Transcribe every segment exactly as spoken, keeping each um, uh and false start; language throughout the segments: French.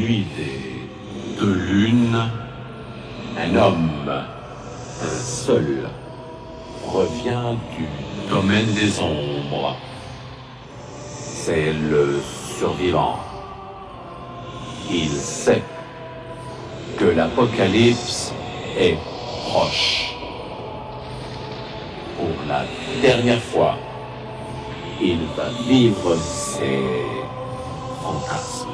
nuit des deux lunes, un homme, un seul, revient du domaine des ombres. C'est le survivant. Il sait que l'apocalypse est proche. Pour la dernière fois, il va vivre ses fantasmes.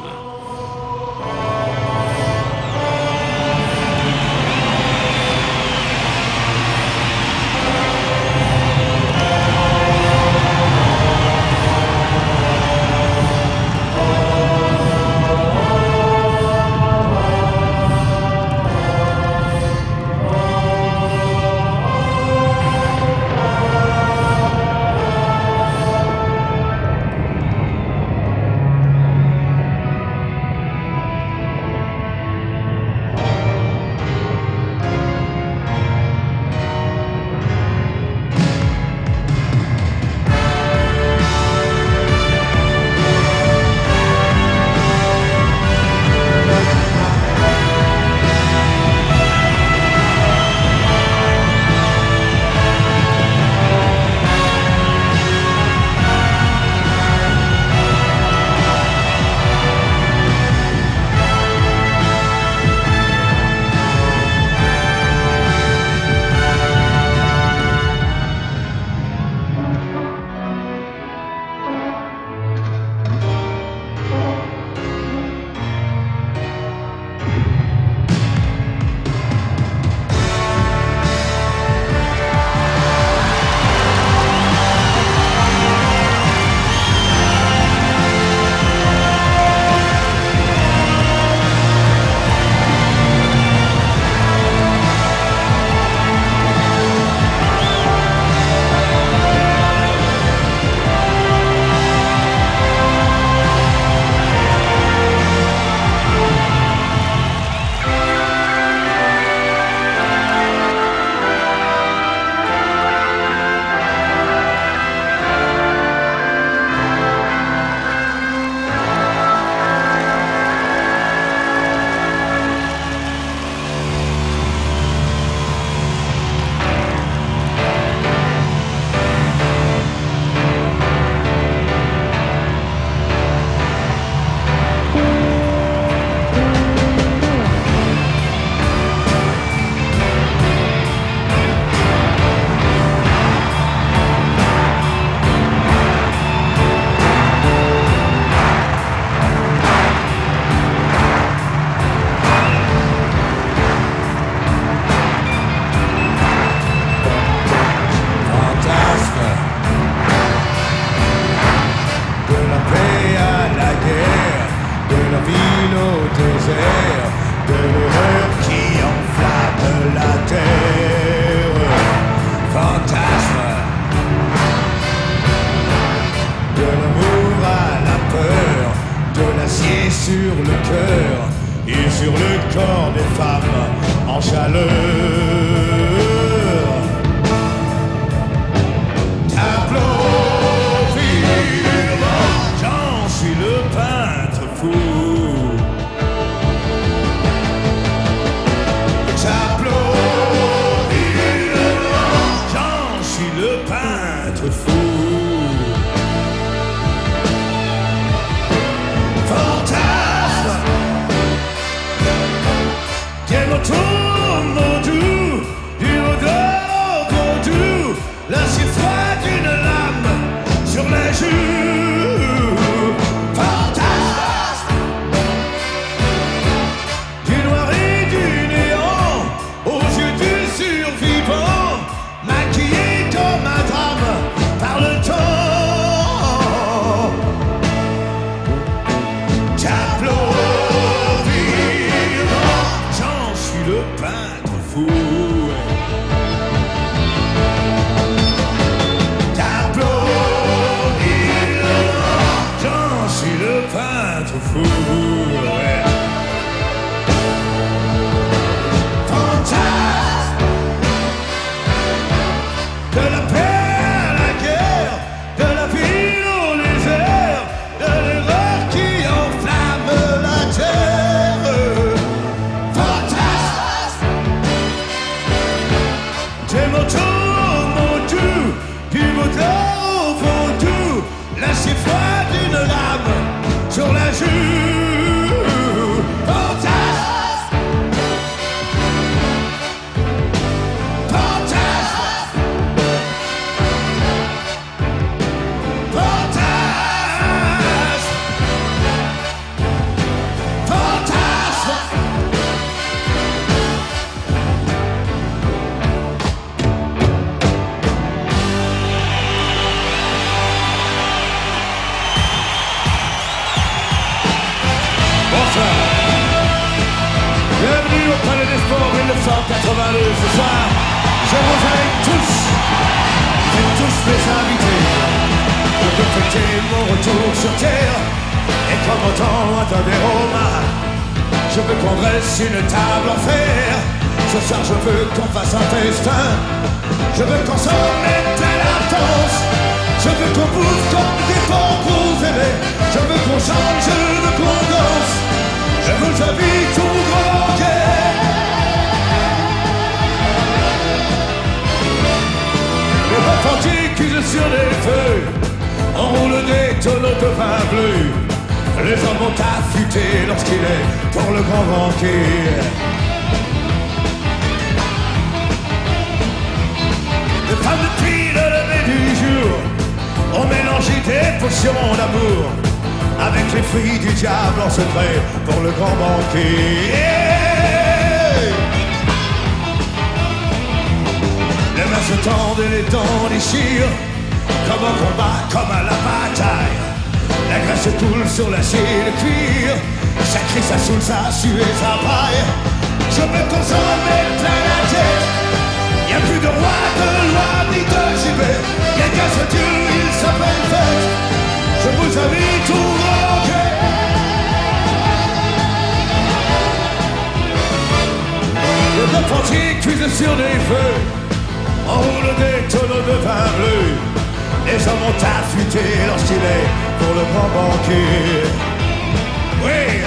de l'horreur qui enflamme la terre. Fantasme de l'amour à la peur, de l'acier sur le cœur et sur le corps des femmes en chaleur. J'en suis le peintre fou. J'en suis le peintre fou. Fantasme, quel retourne doux, du regard doux, l'acier froid d'une lame sur les joues. Fantasme, du noir et du néant aux yeux du survivant, maquillé comme un drame par le temps. cent quatre-vingt-deux ce soir, je vous invite tous, vous tous mes invités. Je veux fêter mon retour sur terre, et comme au temps des Romains, je veux qu'on dresse une table en fer. Ce soir je veux qu'on fasse un festin, je veux qu'on s'en mette à la danse. Je veux qu'on bouffe comme des porcs gros aimés, je veux qu'on chante, je veux qu'on danse. Je vous invite au grand banquet. Les repentis cuisent sur les feux, enroulent des tonneaux de vin bleu. Les hommes vont affûter lorsqu'il est pour le grand banquet. Les femmes depuis le lever du jour ont mélangé des potions d'amour avec les fruits du diable en secret pour le grand banquet. Les mains se tendent et les dents déchirent, comme au combat, comme à la bataille. La graisse coule sur l'acier de cuir, ça crie, ça saoule, ça sue et ça paille. Je veux qu'on s'en mette plein la tête. Y'a plus de roi, de loi, ni de gibet. Y'a qu'un seul Dieu, il s'appelle fête. Je vous invite au banquet. Les repentis cuisent sur des feux, enroulent des tonneaux de vin bleu. Les hommes ont affûté lorsqu'il est pour le grand banquet. Oui.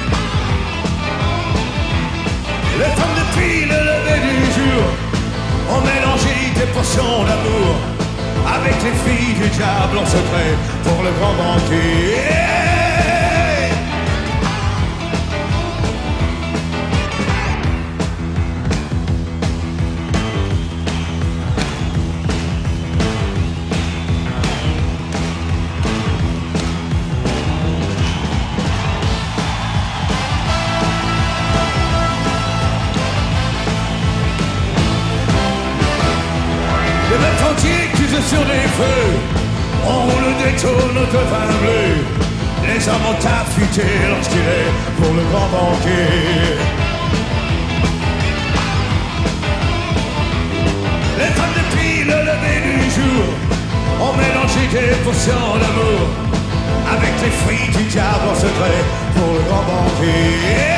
Les femmes depuis le lever du jour ont mélangé des potions d'amour avec les filles du diable en secret pour le grand banquet. Les repentis cuisent sur les feux, on roule des tonneaux de vin bleu. Les hommes ont affûté lorsqu'il est pour le grand banquet. Les femmes depuis le lever du jour ont mélangé des potions d'amour avec les fruits du diable en secret pour le grand banquet.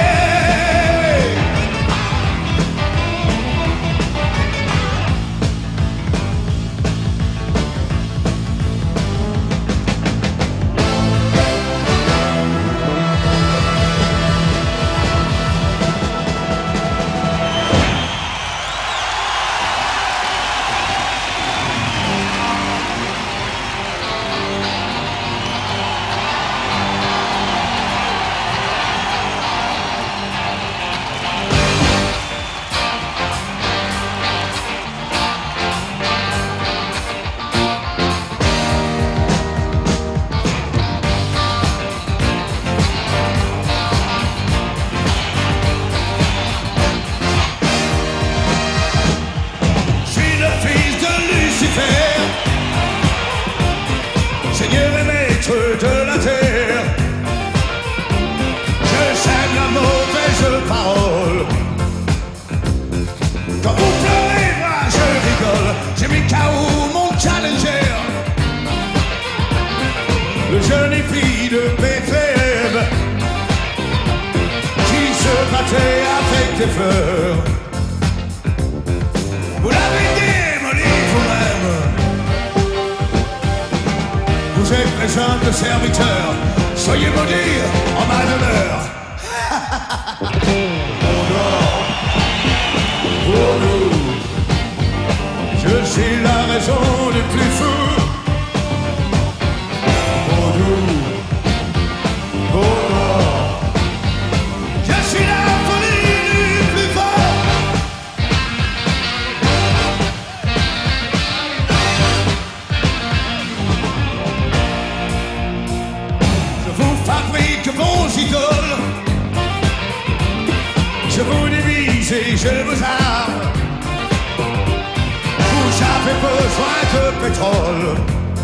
Seigneur et maître de la terre, je sème la mauvaise parole. Quand vous pleurez, moi je rigole. J'ai mis K O mon challenger, le jeune épi de Bethléem, qui se battait avec des fleurs. Vous l'avez démoli vous-même. Vous êtes les humbles serviteurs, soyez maudits en ma demeure. On dort pour nous, je suis la raison des plus fous. Pour nous, pour nous, je suis la folie du plus fort. Fabrique vos idoles, je vous divise et je vous arme. Vous avez besoin de pétrole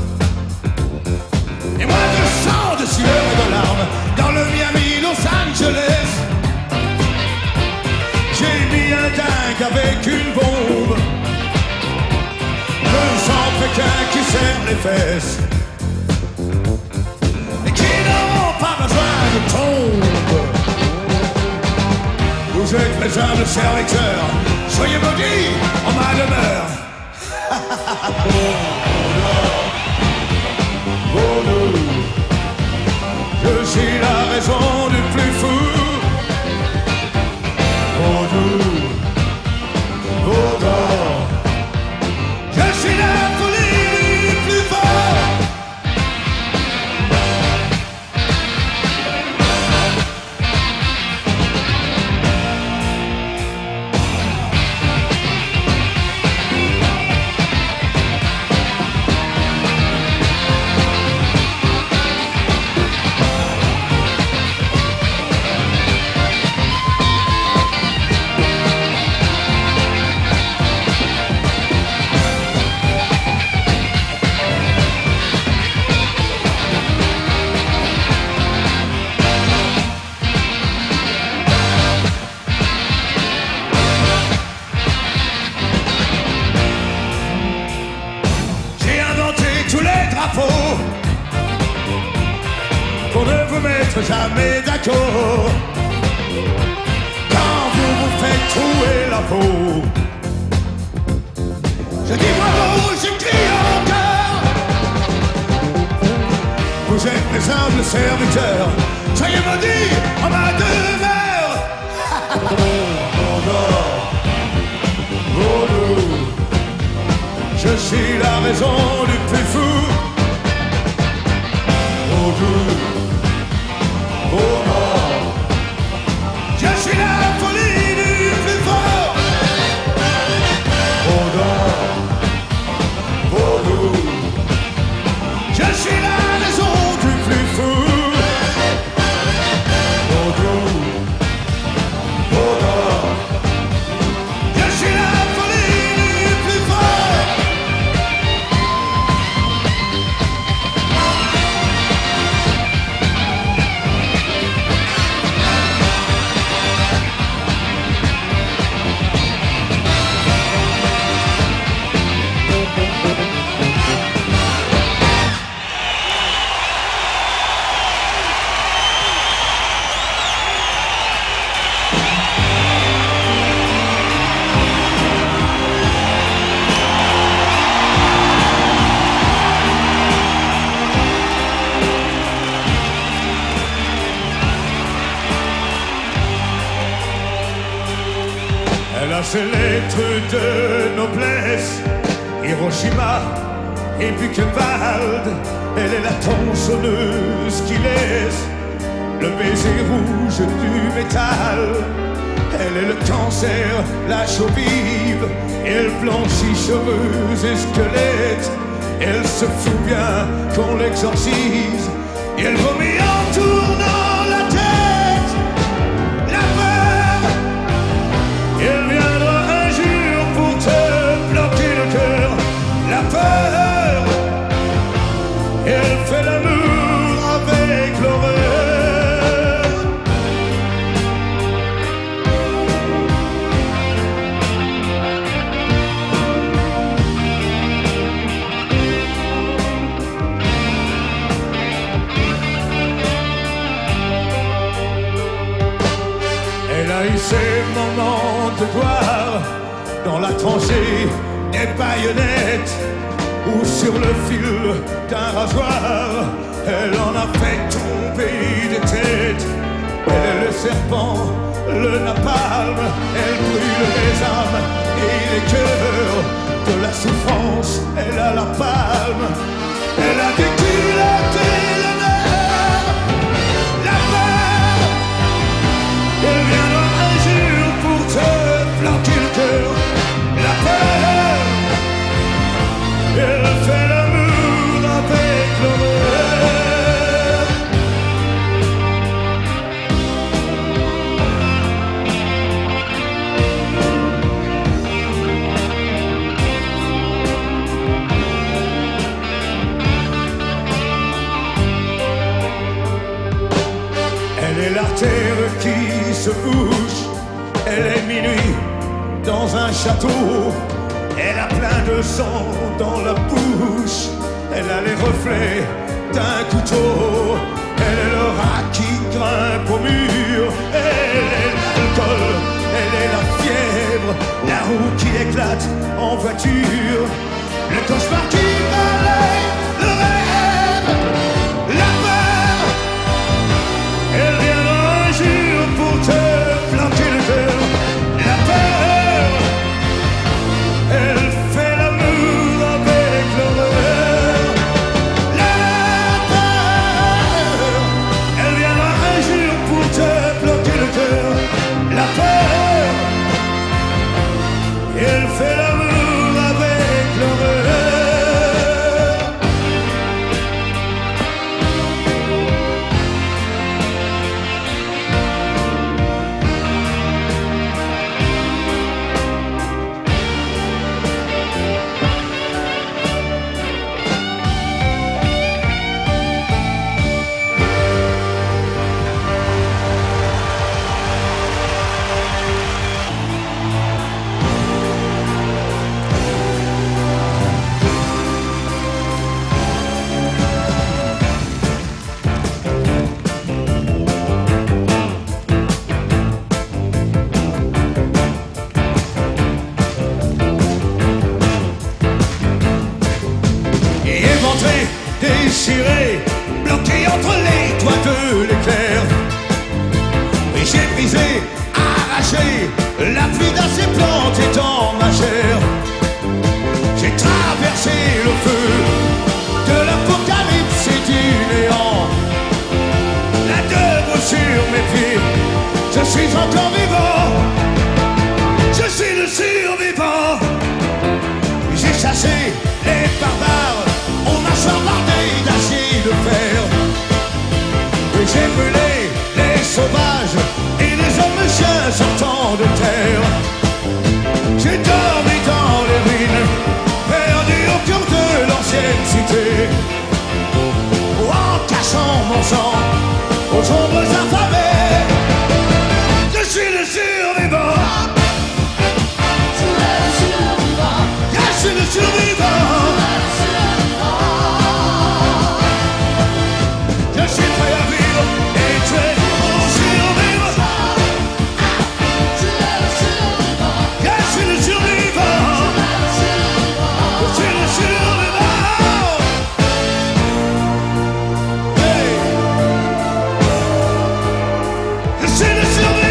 et moi de sang, de sueur et de larmes. Dans le Miami, Los Angeles, j'ai mis un dingue les fesses et qui n'auront pas besoin de tombe. Vous êtes mes humbles serviteurs, soyez maudits en ma demeure. Oh non, je suis la raison du plus fou. Oh non, oh non, je suis la folie du plus fort. Pour ne vous mettre jamais d'accord quand vous vous faites trouer la peau. Je dis bravo, je crie encore. Vous êtes mes humbles serviteurs, soyez maudits en ma demeure. Oh non, oh non, je suis la raison du plus fou. Oh non, oh non, je suis la folie du plus fort. Oh non, oh non, je suis la raison du plus fou. Oh non, oh non, je suis la folie du plus fort. Elle a ses lettres de noblesse, Hiroshima et Buchenwald. Elle est la tronçonneuse qui laisse le baiser rouge du métal. Elle est le cancer, la chaux vive, elle blanchit cheveux et squelettes. Elle se fout bien qu'on l'exorcise, et elle vomit en tournant la tête. La peur, elle viendra un jour pour te bloquer le cœur. La peur, elle fait l'amour avec l'horreur. Elle a eu ses moments de gloire dans la tranchée des baïonnettes ou sur le fil d'un rasoir. Elle en a fait tomber des têtes. Elle est le serpent, le napalm. Elle brûle les âmes et les cœurs. De la souffrance, elle a la palme. Elle a des culottes et l'honneur. La peur, elle viendra un jour pour te planquer le cœur. La peur, elle fait l'amour avec l'horreur. Elle est l'artère qui se bouche. Elle est minuit dans un château. Elle a plein de sang dans la bouche. Elle a les reflets d'un couteau. Elle est le rat qui grimpe au mur. Elle est l'alcool, elle est la fièvre, la roue qui éclate en voiture, le cauchemar qui balaye le rêve, la peur. Elle viendra un jour pour te planter le cœur. La peur, elle fait l'amour avec l'horreur. La peur, elle viendra un jour pour te planter le cœur. La peur, elle fait l'amour avec l'horreur. Déchiré, bloqué entre les doigts de l'éclair. Et j'ai brisé, arraché, la pluie dans ses plantes et dans ma chair. J'ai traversé le feu de l'apocalypse et du néant. La debout sur mes pieds, je suis encore vivant. Je suis le survivant. J'ai chassé les barbares, on m'a chambardé d'acier de fer. Et j'ai brûlé les sauvages et les hommes chiens sortant de terre. J'ai dormi dans les ruines, perdu au cœur de l'ancienne cité, en cachant mon sang aux ombres affamées. Je suis le survivant. Je suis le survivant. Je suis prêt à vivre et tuer pour survivre. Je suis le survivant. Je suis le survivant. Hey. Je suis le survivant.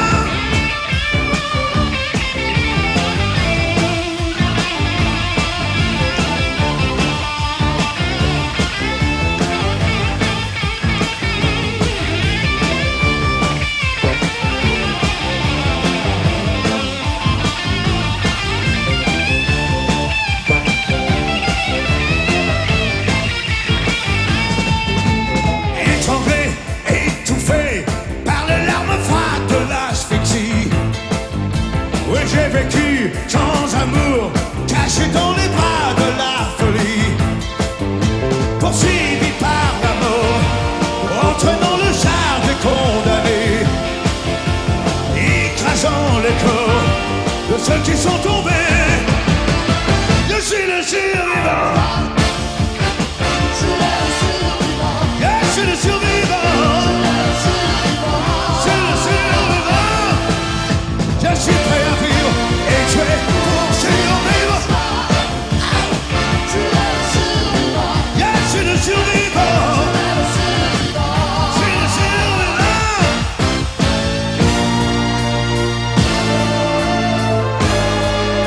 Étranglé, étouffé par les larmes froides de l'asphyxie. Oui, j'ai vécu sans amour, caché dans les bras de la folie, poursuivi par la mort, entraînant le char des condamnés, écrasant les corps de ceux qui sont tombés. Je suis le survivant. Je suis le survivant. Je suis le survivant. Je suis prêt à vivre et tuer pour survivre. Je suis le survivant. Je suis le survivant.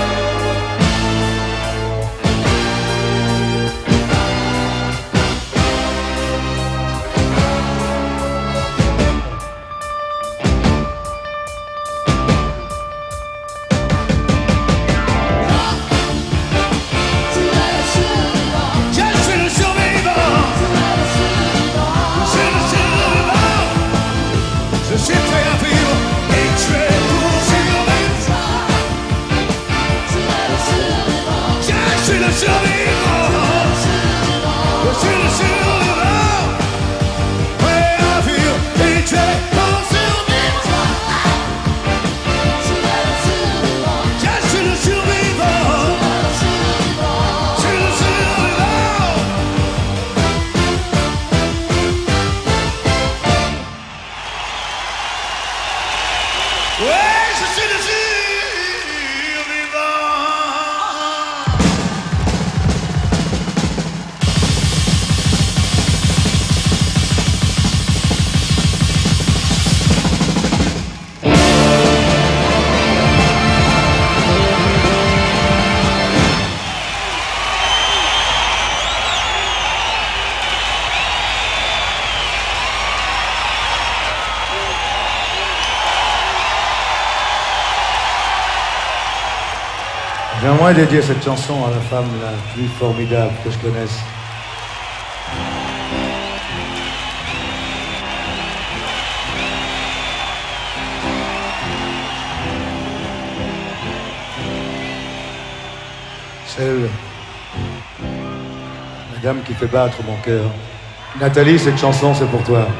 J'aimerais dédier cette chanson à la femme la plus formidable que je connaisse. Celle, la dame qui fait battre mon cœur. Nathalie, cette chanson, c'est pour toi.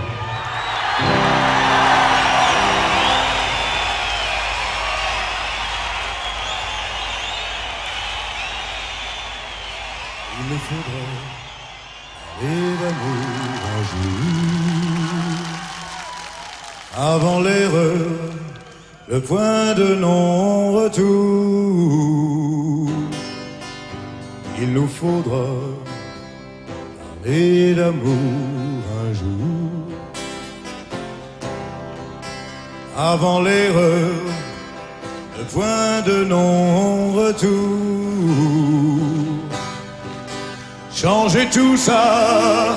Il me faudra aller d'amour un jour, avant l'erreur, le point de non-retour. Il nous faudra parler d'amour un jour, avant l'erreur, le point de non-retour. Changer tout ça,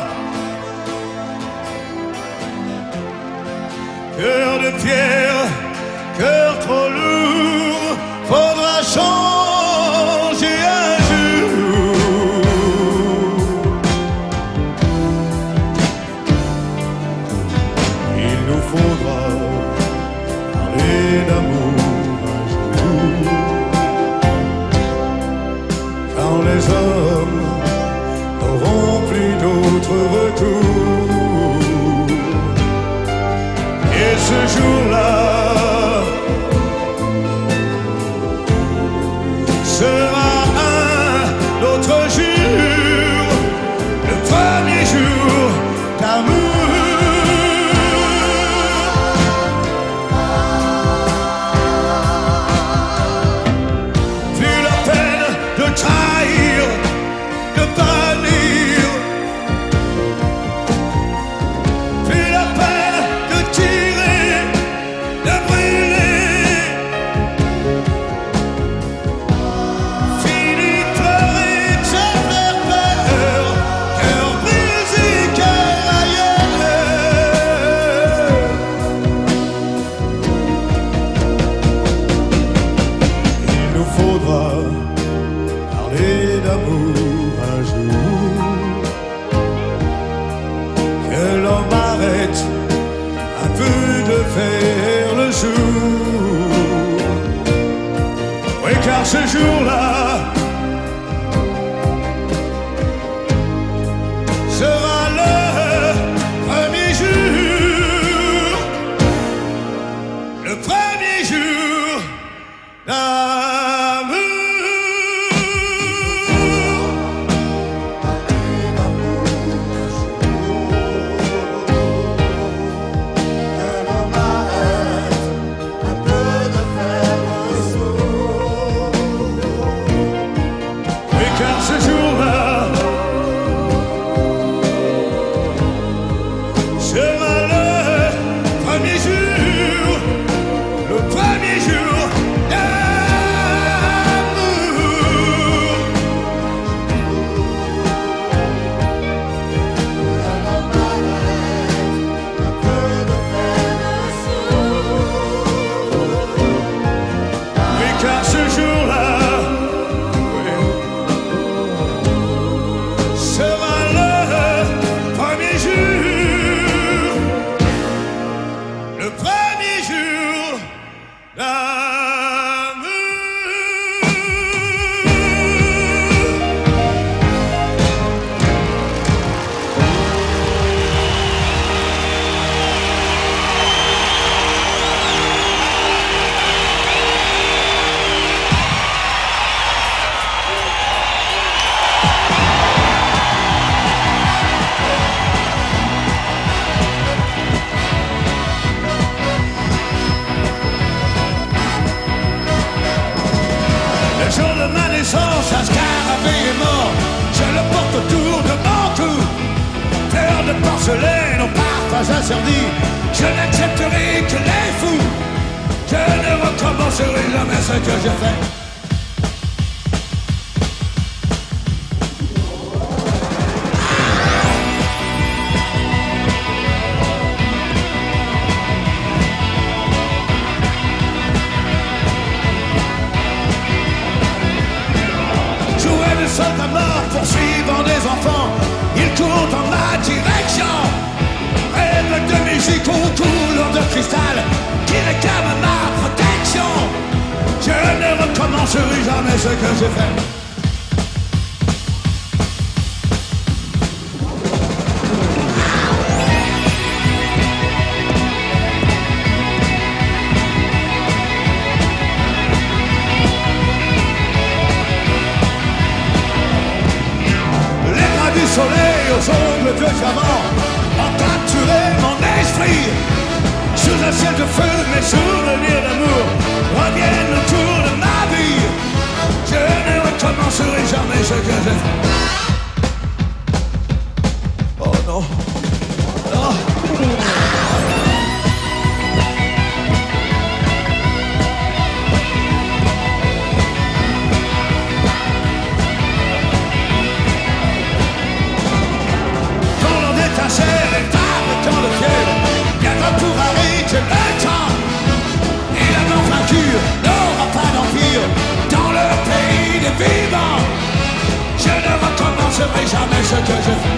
cœur de pierre, cœur trop lourd, faudra changer un jour. Il nous faudra parler d'amour un jour, quand les hommes n'auront plus d'autre retour. Et ce jour-là sera un autre jour, le premier jour d'amour. Plus la peine de trahir, de bannir, plus la peine de tirer, de brûler. Fini de pleurer, de se faire peur, cœur brisé, cœur ailleurs. Il nous faudra parler d'amour un jour, que l'homme arrête un peu de faire le jour. Oui, car ce jour-là sera le premier jour, le premier jour d'amour. Oui, car ce jour-là sera le premier jour, le premier jour d'amour. Oui, car ce jour-là, oui, sera le premier jour, le premier jour d'amour. Le jour de ma naissance, un scarabée est mort. Je le porte autour de mon cou. Fleur de porcelaine au parfum interdit. Je n'accepterai que les fous. Je ne recommencerai jamais ce que j'ai fait. recommencerai jamais ce que j'ai fait. Du soleil aux ongles de diamant ont capturé mon esprit. Sous un ciel de feu, mes souvenirs d'amour reviennent autour de ma vie. Je ne recommencerai jamais ce que j'ai fait. Oh non, non. Et tape dans le ciel, viendra pour arrêter le temps. Et la mort vaincue n'aura pas d'empire dans le pays des vivants. Je ne recommencerai jamais ce que je fais.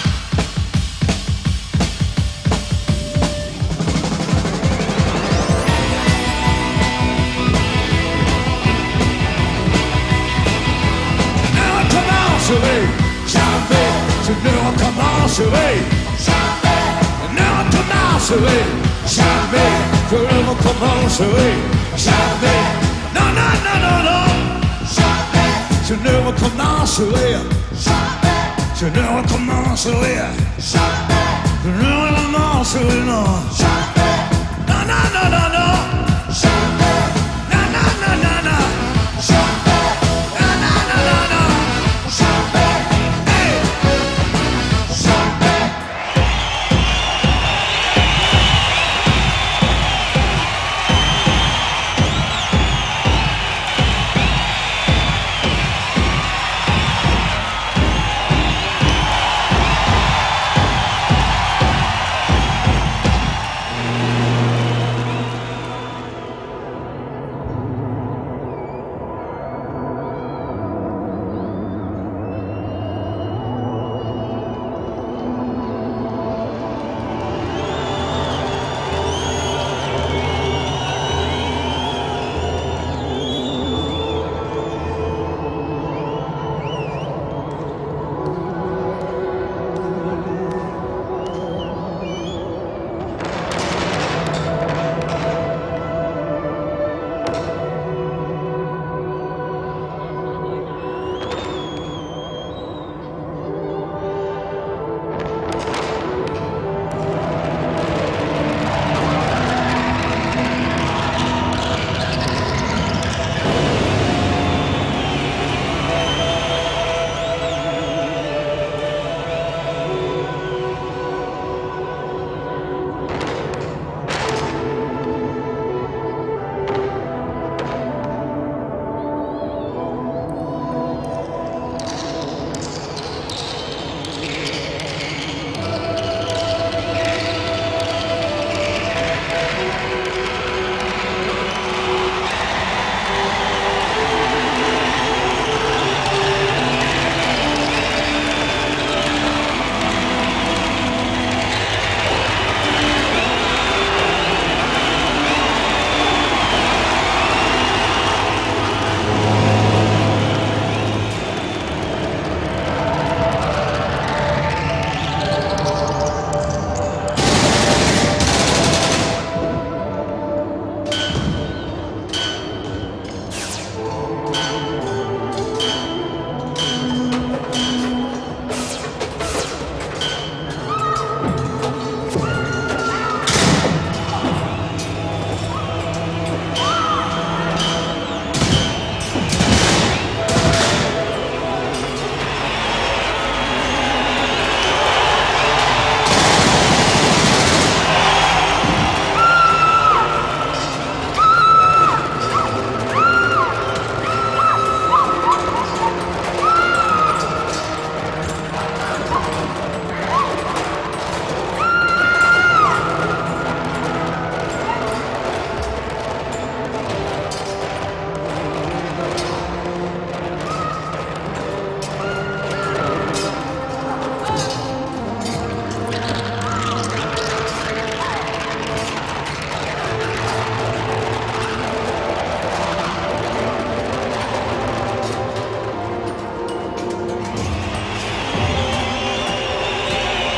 Ne recommencerai jamais. Je ne recommencerai jamais. Ne recommencerai jamais. Je ne recommencerai jamais. Non, non, non, non, non. Jamais. Je ne recommencerai jamais. Je ne recommencerai jamais. Je ne recommencerai non. Jamais. Non, non, non, non, non. Jamais. Non, non, non, non, non. Jamais. Non, non, non, non, non. Jamais.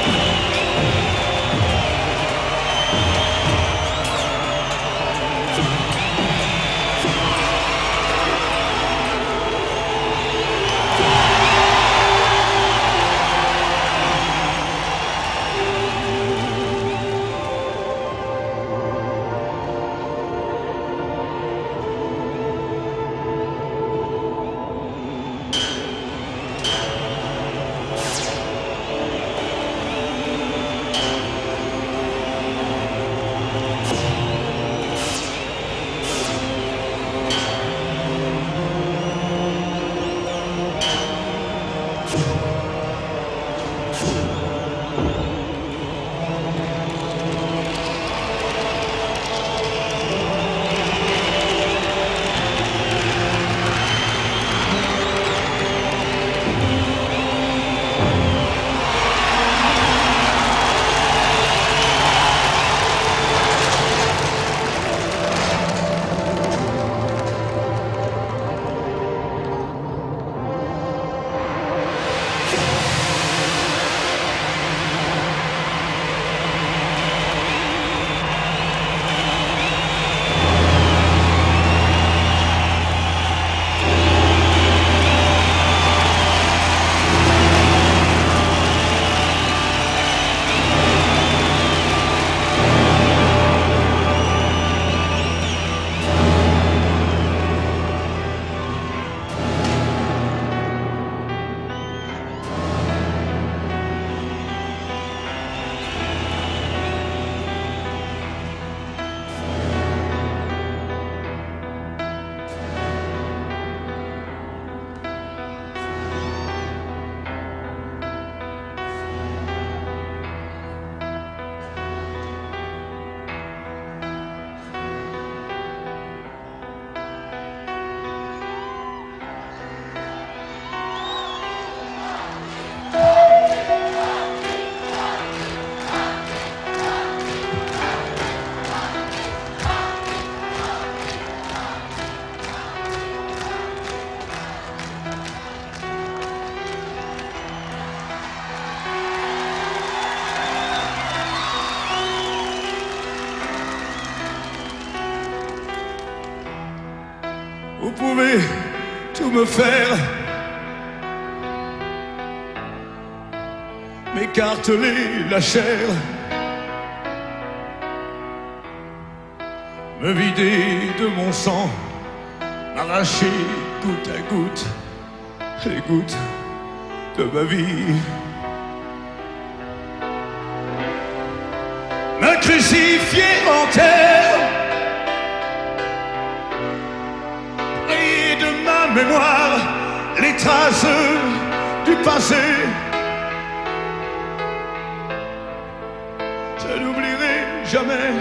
Vous pouvez tout me faire, m'écarteler la chair, me vider de mon sang, m'arracher goutte à goutte les gouttes de ma vie, me crucifier en terre, rayer de ma mémoire les traces du passé. Je n'oublierai jamais,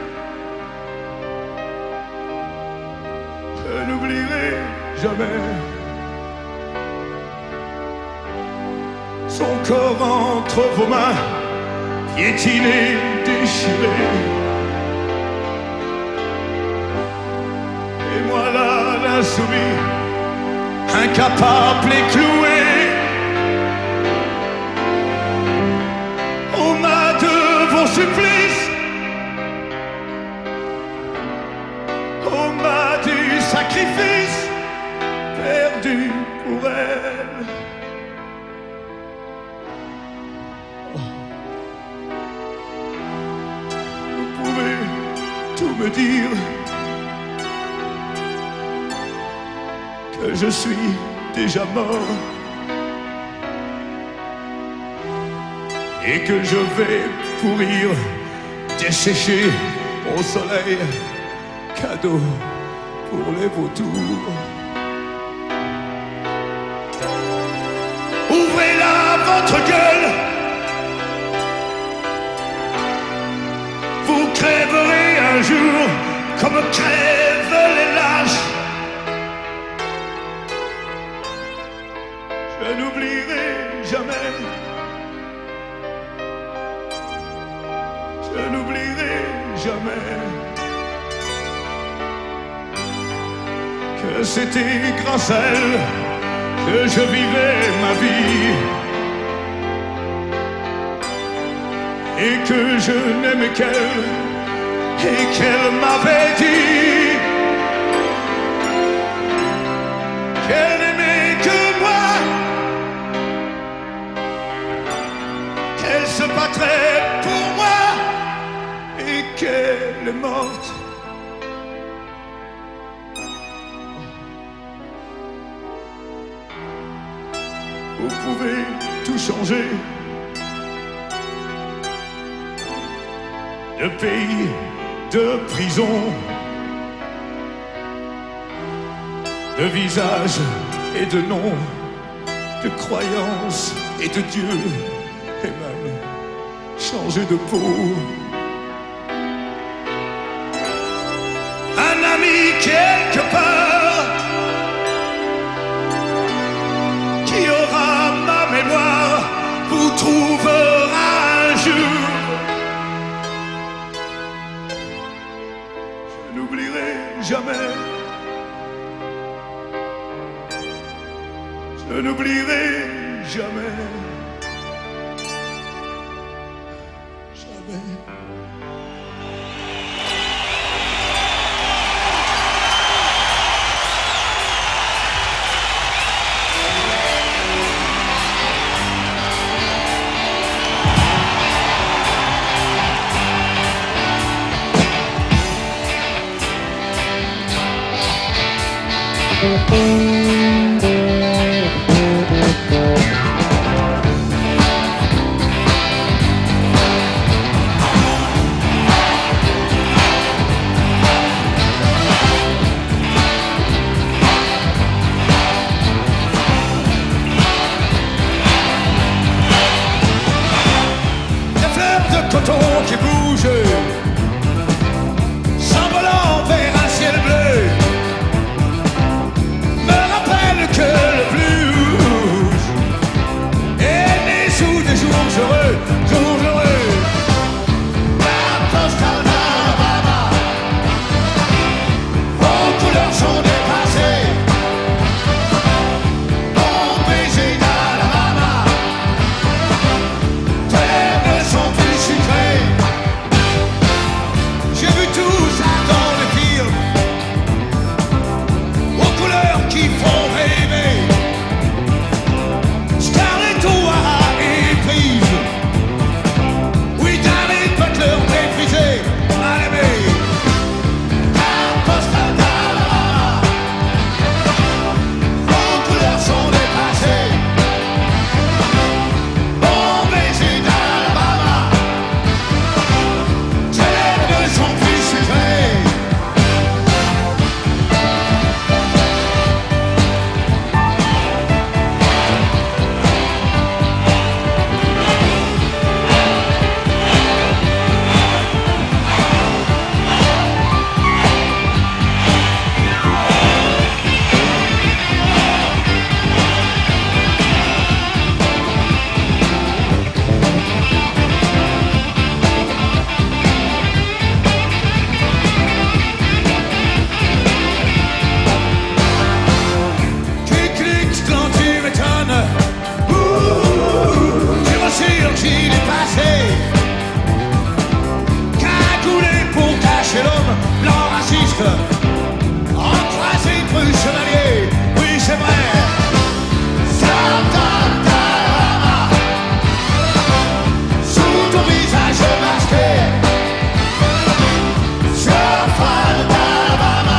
je n'oublierai jamais son corps entre vos mains, piétiné, déchiré. Et moi là, l'insoumis, incapable et cloué aux mains de vos supplices, aux mains du sacrifice, perdu pour elle. Vous pouvez tout me dire, que je suis déjà mort et que je vais pourrir, dessécher au soleil, cadeau pour les vautours. Ouvrez-la votre gueule, vous crèverez un jour comme crèvent les lâches. Je n'oublierai jamais, je n'oublierai jamais que c'était grâce à elle que je vivais ma vie. et que je n'aimais qu'elle et qu'elle m'avait dit qu'elle n'aimait que moi, qu'elle se battrait pour moi et qu'elle est morte. Vous pouvez tout changer, de pays, de prison, de visage et de nom, de croyance et de Dieu, et même changer de peau. Un ami quelque part qui aura ma mémoire vous trouvera un jour. Je n'oublierai jamais, je n'oublierai jamais, jamais. Des fleurs de coton qui bougent, s'envolant vers un ciel bleu, me rappelle que le blues est né sous des jours heureux, jours heureux. La postale d'Alabama, vos couleurs sont dépassées. Mon baiser d'Alabama, tes lèvres ne sont plus sucrées. J'ai vu tout ça dans les films, aux couleurs qui font rêver. Scarlett O'Hara éprise, oui, David Butler méprisé, mal aimé. La postale d'Alabama, vos couleurs sont dépassées. Mon baiser d'Alabama, tes lèvres ne sont plus sucrées. Clic-clic quand tu m'étonnes, ouh, tu ressurgis du passé. Cagoulé pour cacher l'homme, blanc raciste, encrasé rue Chevalier, oui c'est vrai. Soldat d'Alabama, sous ton visage masqué, cheval d'Alabama,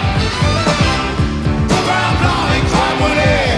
couvert blanc et croix brûlée.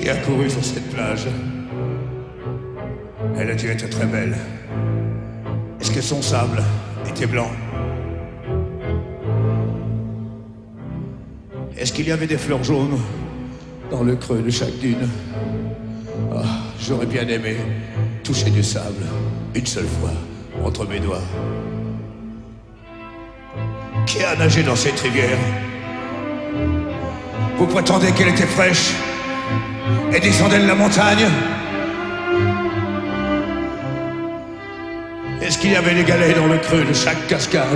qui a couru sur cette plage. Elle a dû être très belle. Est-ce que son sable était blanc? Est-ce qu'il y avait des fleurs jaunes dans le creux de chaque dune? Ah, j'aurais bien aimé toucher du sable une seule fois entre mes doigts. Qui a nagé dans cette rivière? Vous prétendez qu'elle était fraîche et descendait de la montagne? Est-ce qu'il y avait des galets dans le creux de chaque cascade?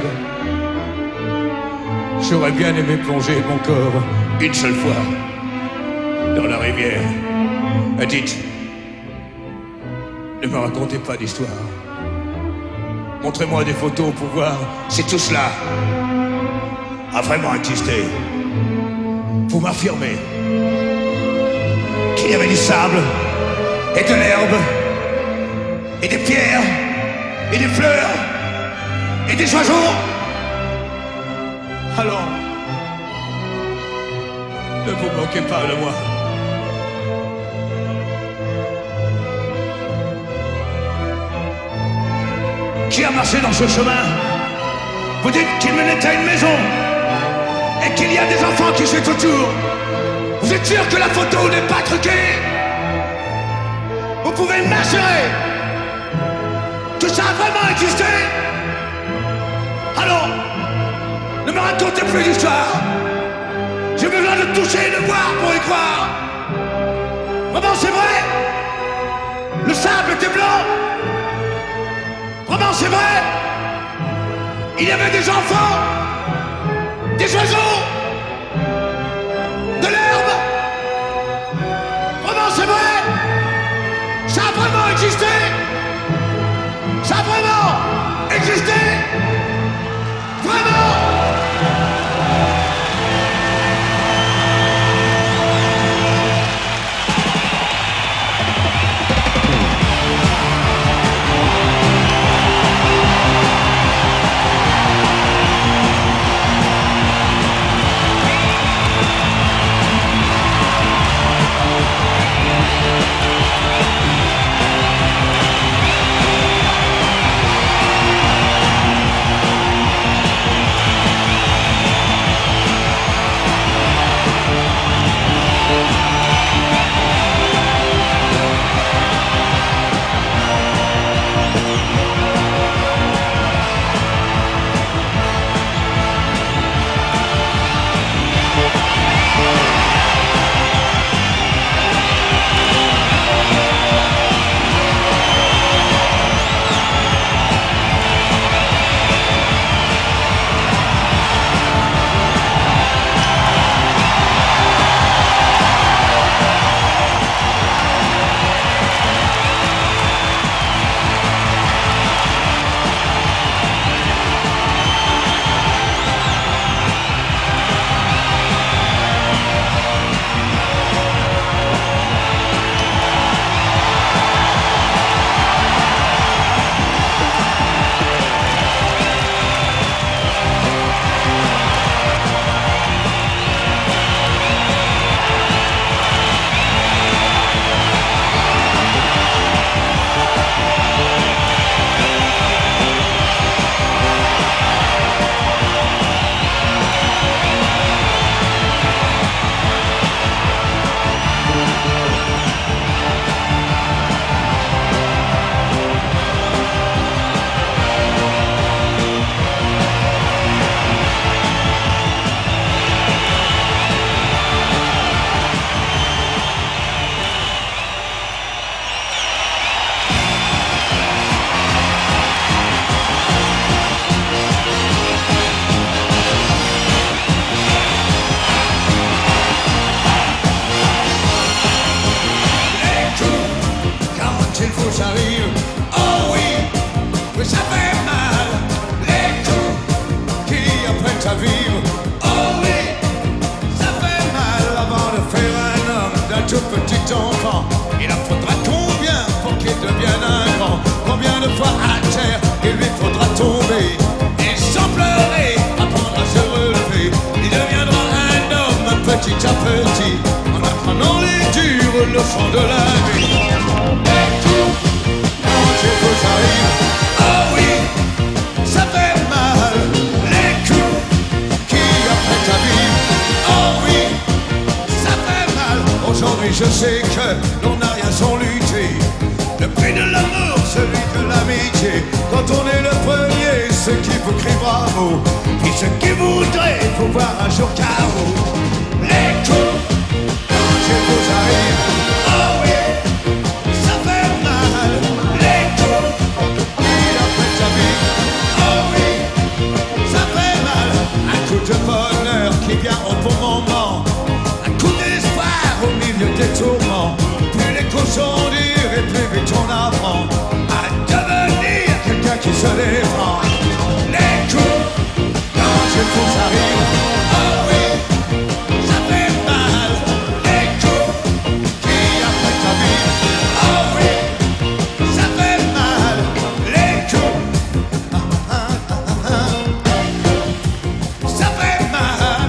J'aurais bien aimé plonger mon corps une seule fois dans la rivière. Mais dites, ne me racontez pas d'histoire. Montrez-moi des photos pour voir si tout cela a vraiment existé. Vous m'affirmez qu'il y avait du sable et de l'herbe et des pierres et des fleurs et des oiseaux. Alors, ne vous moquez pas de moi. Qui a marché dans ce chemin? Vous dites qu'il menait à une maison et qu'il y a des enfants qui sont autour. Vous êtes sûr que la photo n'est pas truquée? Vous pouvez m'assurer que ça a vraiment existé? Alors, ne me racontez plus d'histoire. J'ai besoin de toucher et de voir pour y croire. Vraiment, c'est vrai? Le sable était blanc? Vraiment, c'est vrai? Il y avait des enfants, des oiseaux, de l'herbe? Vraiment, c'est vrai? Ça a vraiment existé? Ça a vraiment existé? Vraiment? petit à petit, en apprenant les dures sang de la vie. Et tout, quand il faut j'arrive. Oh oui, ça fait mal. Les coups qui apprêtent à vivre. Oh oui, ça fait mal. Aujourd'hui je sais que l'on n'a rien sans lutter. Le prix de l'amour, celui de l'amitié. Quand on est le premier, ceux qui vous crient bravo. Puis ceux qui voudraient pouvoir un jour K O. Les coups, quand je vous arrive. Oh oui, ça fait mal. Les coups, qui apprêtent à vivre. Oh oui, ça fait mal. Un coup de bonheur qui vient au bon moment. Un coup d'espoir au milieu des tourments. Plus les coups sont durs et plus vite on apprend à devenir quelqu'un qui se défend. Les coups, quand je vous arrive. Oh oui, ça fait mal. Les coups qui apprêtent à vivre. Oh oui, ça fait mal. Les coups, ah, ah, ah, ah. Ça fait mal.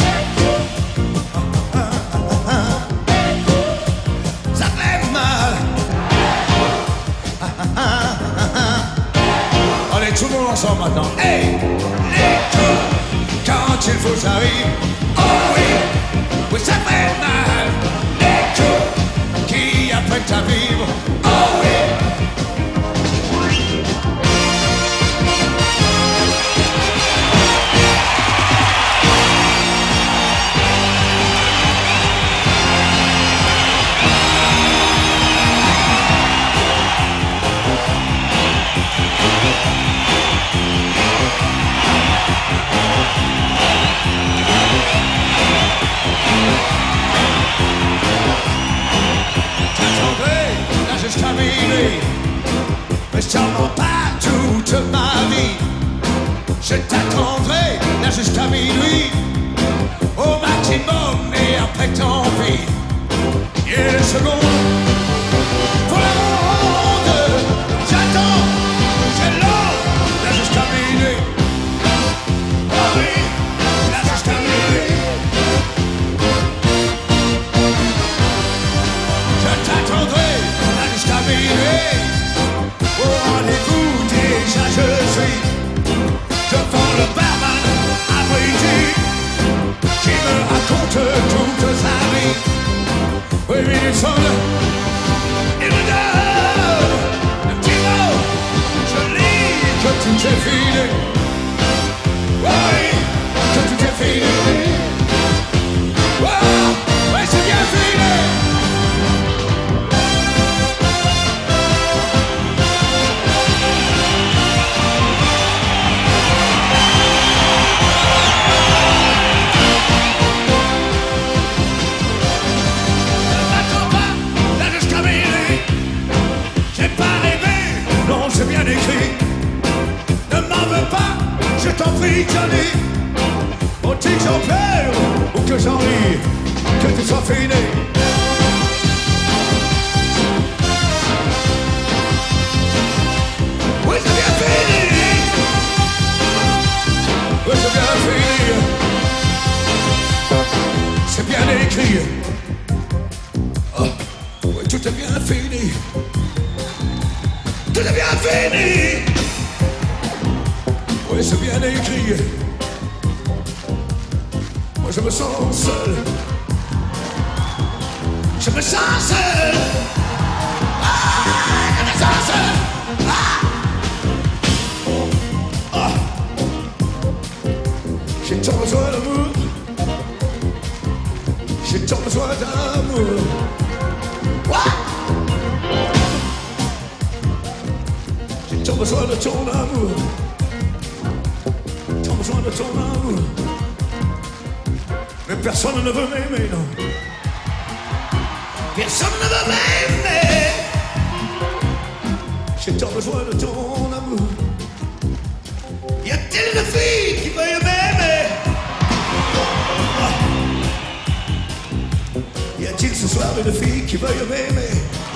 Ah, ah, ah, ah. Ça fait mal. Ah, ah, ah, ah. Allez, tout le monde ensemble maintenant. Hey, les coups, quand il vous arrive. Oh oui, oui, ça fait mal. Les coups qui apprêtent à vivre. Oh oui. T'attendrai là jusqu'à minuit, mais sûrement pas toute ma vie. Je t'attendrai là jusqu'à minuit, au maximum, et après tant pis. Et les secondes pour la ronde, j'attends, c'est long, là jusqu'à minuit. Oh oui, là jusqu'à minuit. Je t'attendrai là jusqu'à minuit. Au rendez-vous déjà je suis devant le barman abruti qui me raconte toute sa vie. Oui, oui, il sonne, il me donne un petit mot. Je lis que tout est fini. Oui, que tout est fini. Oh, oui, c'est bien fini. C'est bien écrit, ne m'en veux pas, je t'en prie Johnny. On dit que j'en pleure ou que j'en ris, que tout soit fini. Oui, c'est bien fini. Oui, c'est bien fini. C'est bien écrit. Oh, oui, tout est bien fini. Tout est bien fini. Oui, c'est bien écrit. Moi, je me sens seul. Je me sens seul. Ah, je me sens seul. Ah. Ah. J'ai tant besoin d'amour. J'ai tant besoin d'amour. Ah. J'ai besoin de ton amour. J'ai besoin de ton amour. Mais personne ne veut m'aimer, non. Personne ne veut m'aimer. J'ai tant besoin de ton amour. Y a-t-il une fille qui veuille m'aimer? Y a-t-il ce soir une fille qui veuille m'aimer?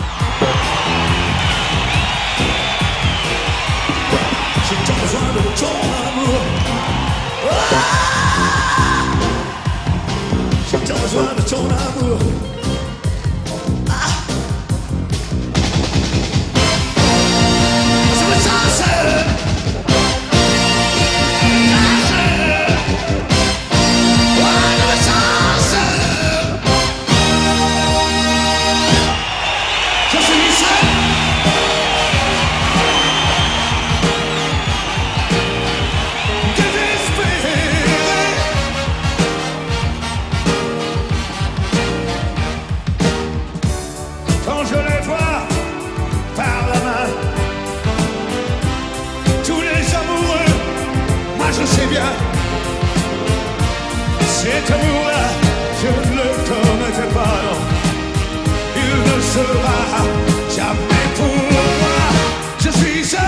J'ai tant besoin de ton amour. Ah, j'ai tant besoin de ton amour. Ah, Cet amour-là, je ne le connaissais pas, non. Il ne sera jamais pour moi. Je suis seul.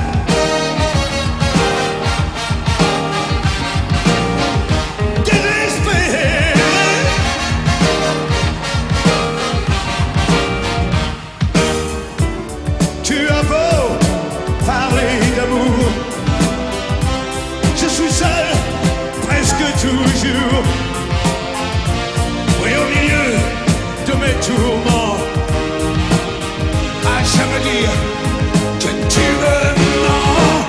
Toujours, oui, au milieu de mes tourments, à jamais dire que tu me mens.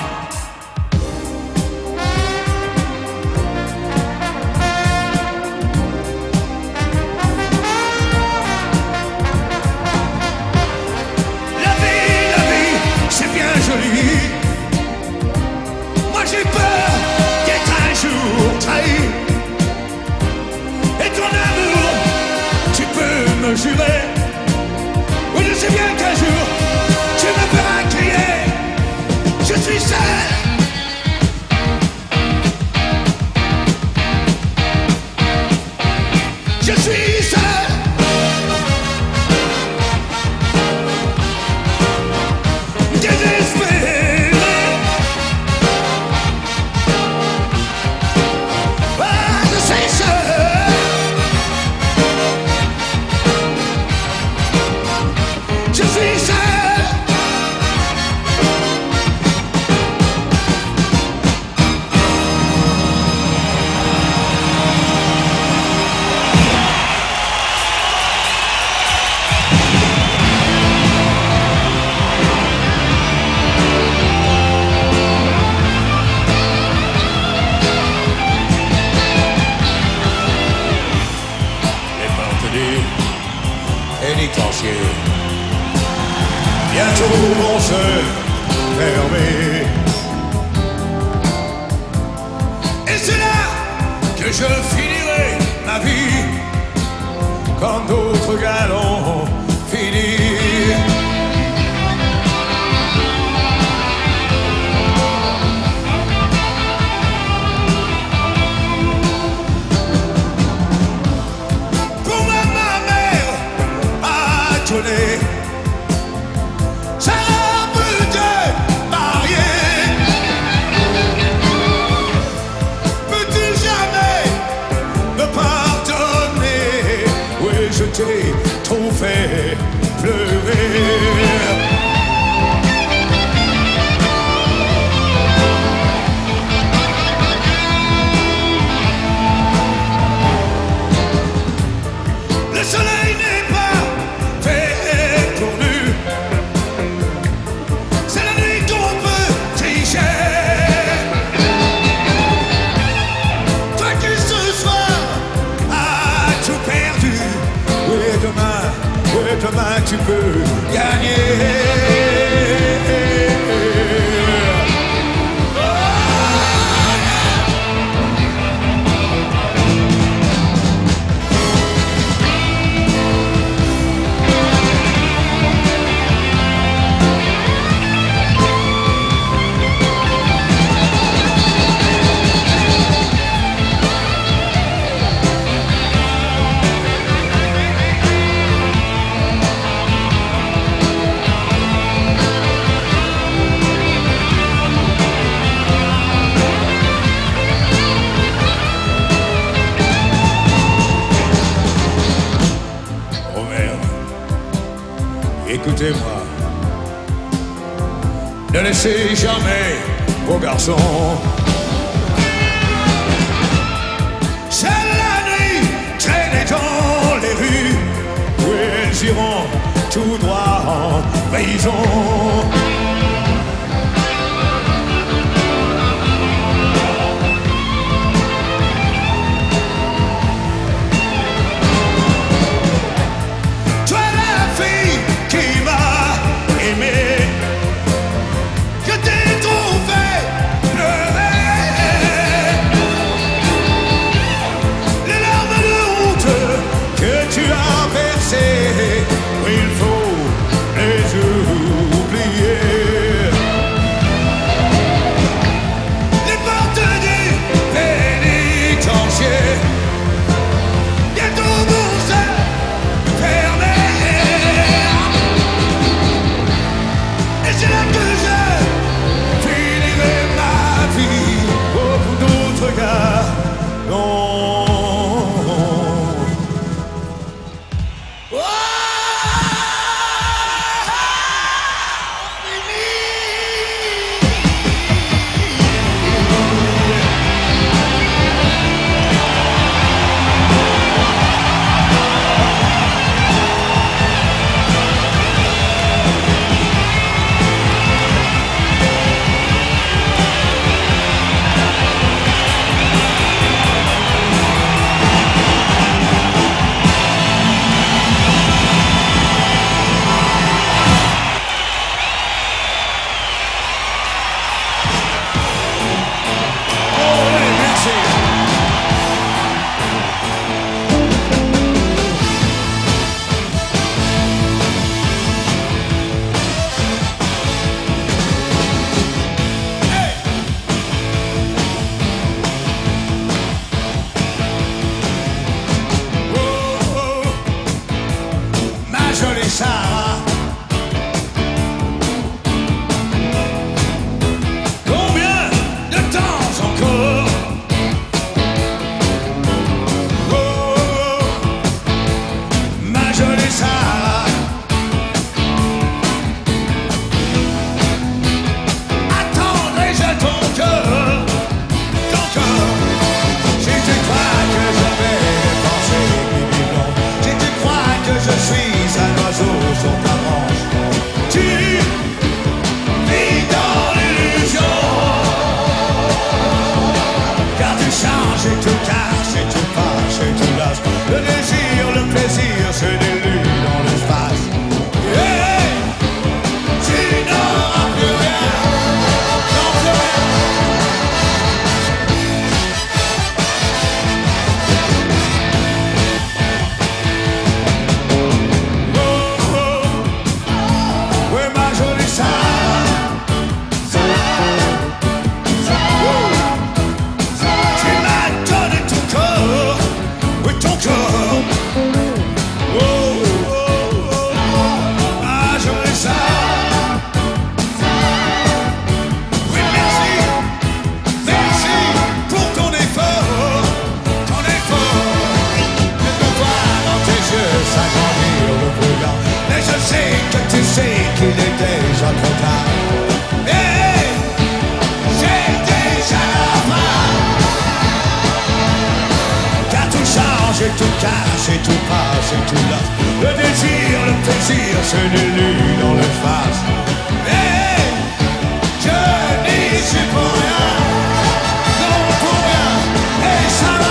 La vie, la vie, c'est bien joli. Moi j'ai peur d'être un jour trahi. Jurer. Oui, je sais bien qu'un jour tu me feras crier. Je suis seul. Je suis seul. Désespéré. Ah, je suis seul. Je suis seul. Les maintenus pénitentiaires bientôt vont se fermer. Et c'est là que je finirai ma vie comme d'autres gars l'ont fini. Pour moi, ma mère a donné sa robe de mariée. Peux-tu jamais me pardonner? Oui, je t'ai trop fait pleurer. Le soleil n'est pas fait pour nous. C'est la nuit qu'on peut tricher. Toi qui ce soir as tout perdu. Oui, demain, oui, demain tu peux gagner. Écoutez-moi, ne laissez jamais vos garçons. C'est la nuit, traîner dans les rues, où ils iront tout droit en prison. Il faut les oublier. Sahara. Combien de temps encore? Oh, oh, oh, ma jolie Sahara. Attendrai-je ton cœur, ton cœur? Si tu crois que je vais penser, si tu crois que je suis un oiseau sur ta branche, tu vis dans l'illusion. Car tu changes et tu casses et tu passes et tu lasses. Le désir, le plaisir se dilue dans l'espace. Hey, tu n'auras plus rien, non plus rien. Ouais, ma jolie Sahara. Tu m'as donné ton corps, oui ton corps. Oh, oh, oh, ma jolie Sahara. Oui, merci, merci pour ton effort, ton effort. Je te vois dans tes yeux s'agrandir le brouillard. Mais je sais que tu sais qu'il est déjà trop tard. Hey, j'ai déjà la fin. Car tout change et tout casse et tout passe et tout lasse. Le désir, le plaisir se dilue dans l'espace. Hey, je n'y suis pour rien, non pour rien, et ça va.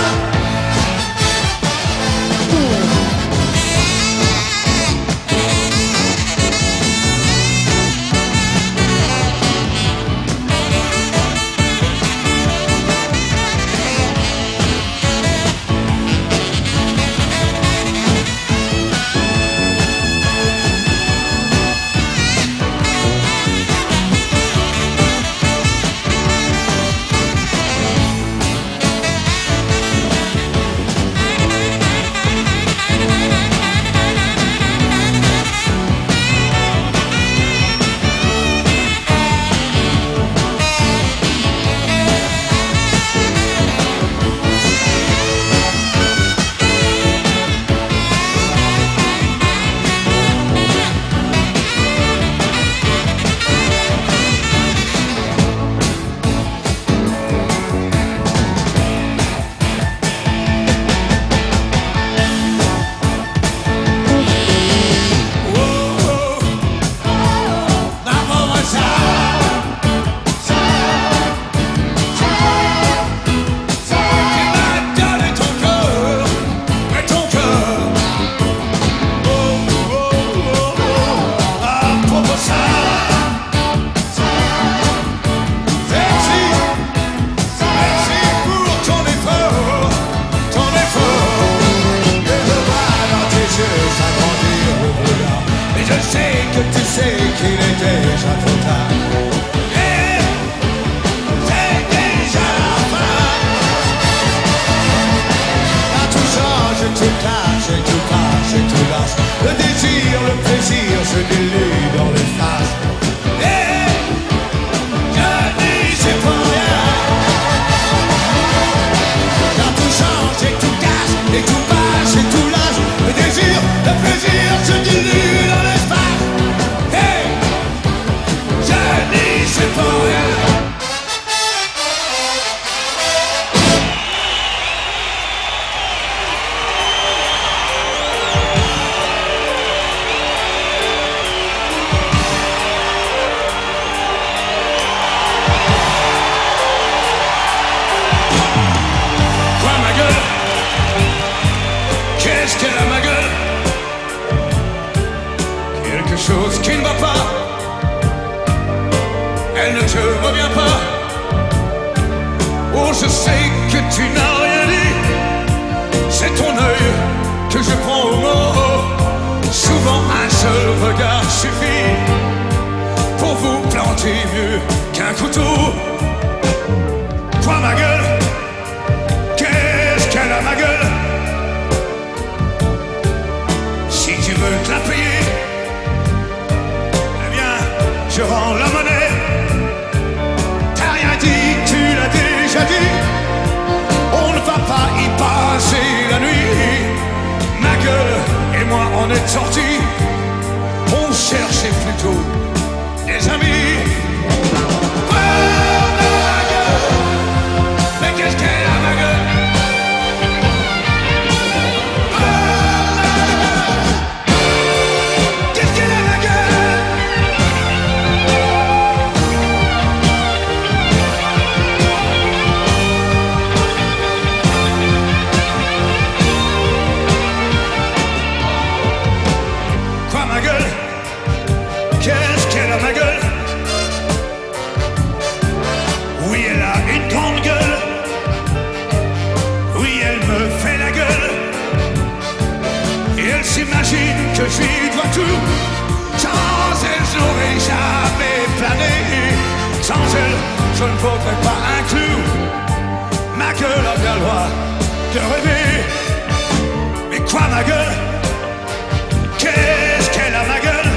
tout. Sans elle, j'aurais jamais plané. Sans elle, je ne vaudrais pas un clou. Ma gueule a bien le droit de rêver. Mais quoi ma gueule? Qu'est-ce qu'elle a ma gueule?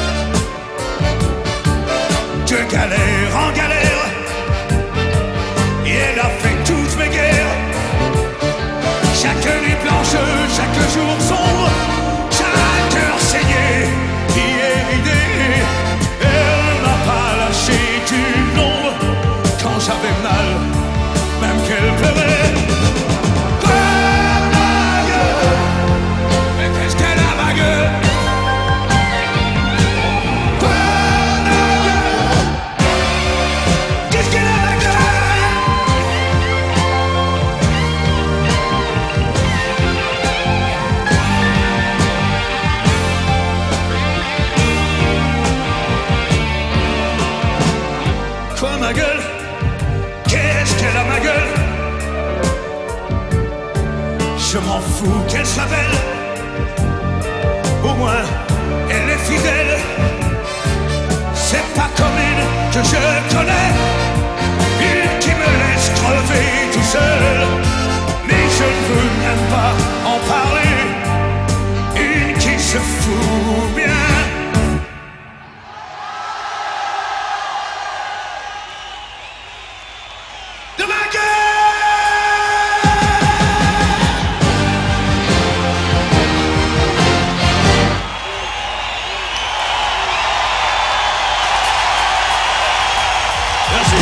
De galère en galère, et elle a fait toutes mes guerres. Chaque nuit blanche, chaque jour sombre, chaque heure saignée, qui est ridée. Elle n'a pas lâché d'une ombre quand j'avais mal, même qu'elle pleurait. Quoi ma gueule? Mais qu'est-ce qu'elle a ma gueule? Quoi ma gueule? Qu'est-ce qu'elle a ma gueule? Quoi ma gueule? Qu'est-ce qu'elle a ma gueule? Je m'en fous qu'elle s'appelle. Au moins elle est fidèle. C'est pas comme une que je connais, une qui me laisse crever tout seul. Mais je ne veux même pas en parler, une qui se fout bien de ma gueule. Merci.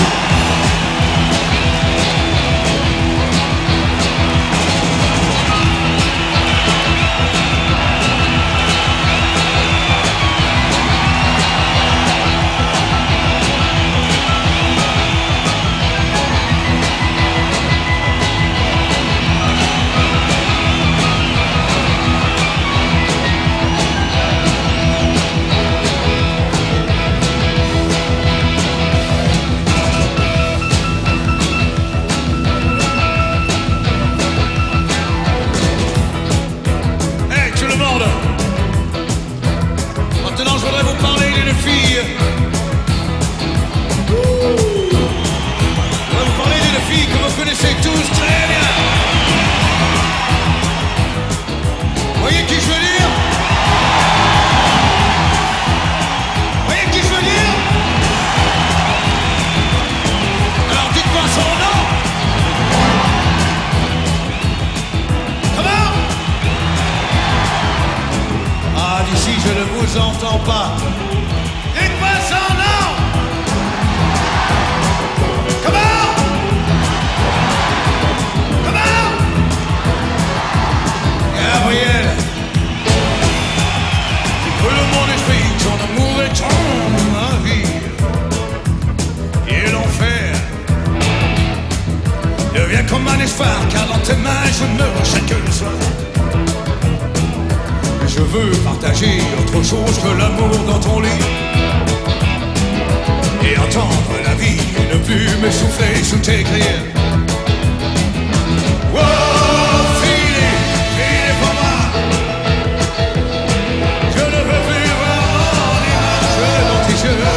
Hey, tout le monde! Maintenant, je voudrais vous parler d'une fille. Ouh. Je voudrais vous parler d'une fille que vous connaissez tous très bien. Vous voyez qui je veux dire? Vous voyez qui je veux dire? Alors, dites-moi son nom. Comment? Ah, d'ici, je ne vous entends pas. Dites-moi son nom. Comment? Comment? Gabriel. Tout le monde explique ton amour et ton navire. Et l'enfer devient comme un espoir, car dans tes mains je ne rejette que le soir. Je veux partager autre chose que l'amour dans ton lit, et entendre la vie et ne plus m'essouffler sous tes griffes. Oh, fini, fini pour moi. Je ne veux plus voir l'image dans tes yeux.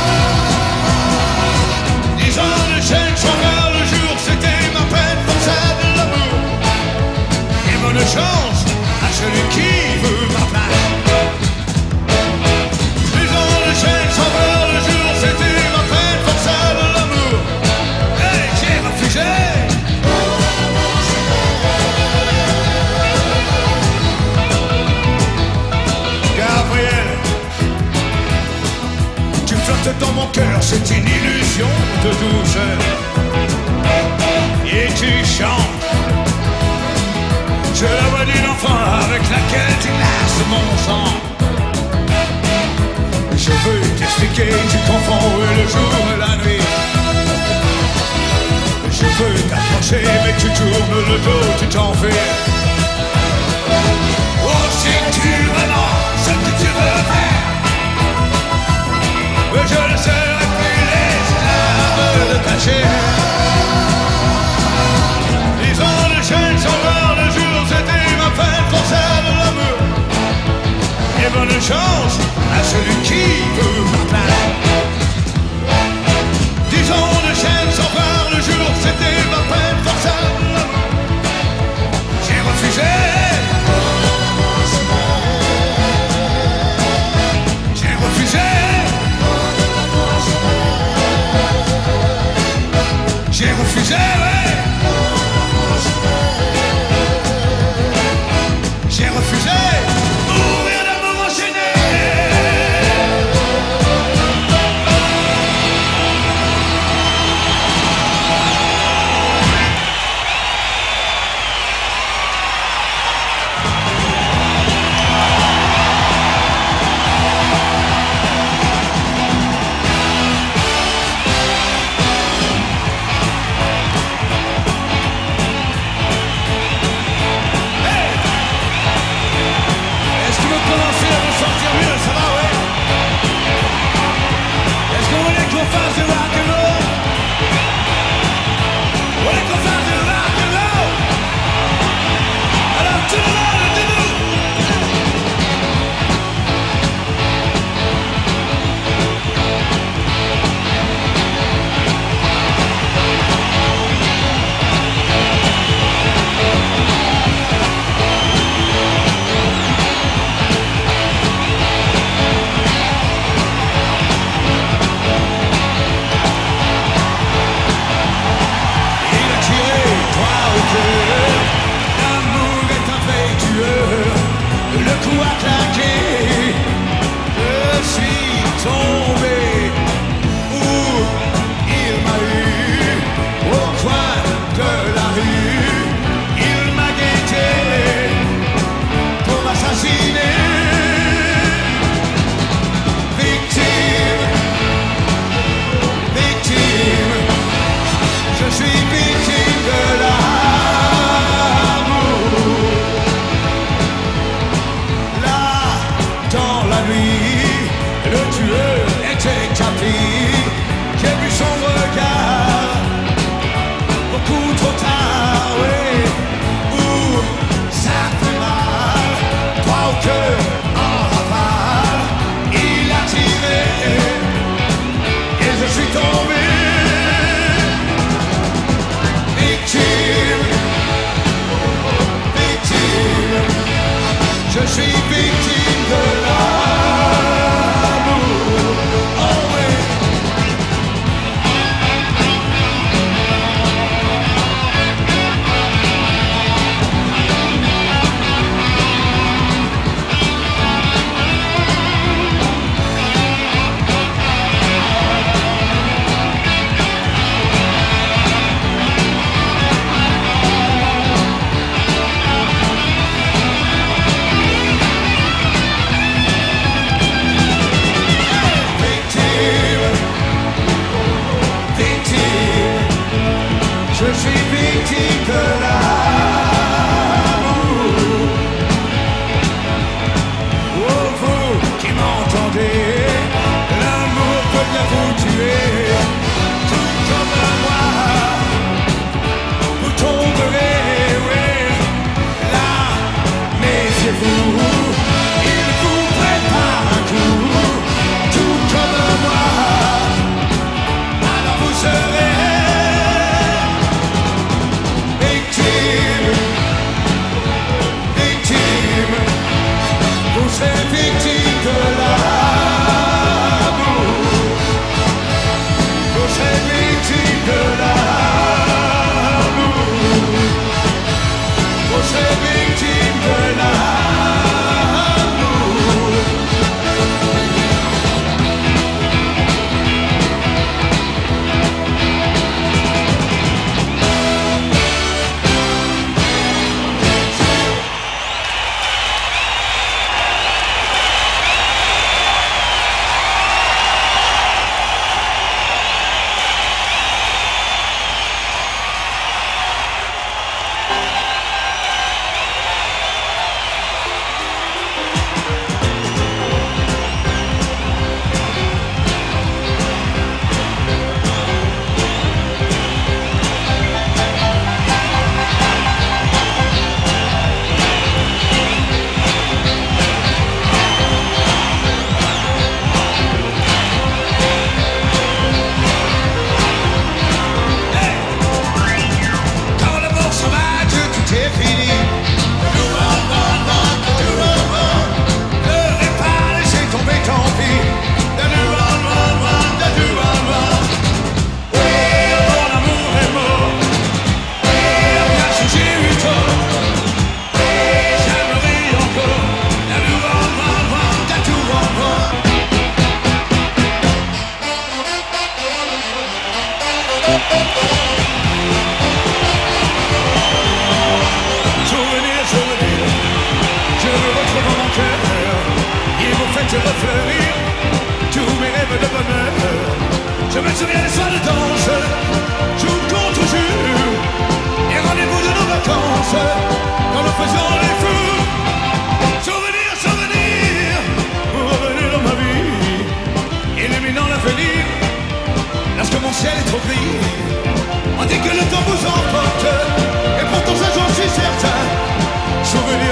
Dix ans de chaîne sans voir le jour, c'était ma peine pour ça de l'amour. Et bonne chance à celui qui veut ma place. Les ans de chaîne sans voir le jour, c'était ma peine pour ça de l'amour. Et j'ai refusé. Gabriel, tu flottes dans mon cœur, c'est une illusion de douceur. Et tu chantes. Je la vois d'une enfant avec laquelle tu glaces mon sang. Je veux t'expliquer, tu confonds le jour et la nuit. Je veux t'approcher, mais tu tournes le dos, tu t'en fais. Oh, sais-tu vraiment ce que tu veux faire? Mais je ne serai plus l'esclave de ta chair. Les ans de chaîne sans voir le jour, c'était ma peine pour ça de l'amour. Et bonne chance chance à celui qui veut ma place. Dix ans de chaîne sans voir le jour, c'était ma peine forçable. J'ai refusé. J'ai refusé. J'ai refusé, ouais. J'ai refusé. Mourir d'amour enchaîné.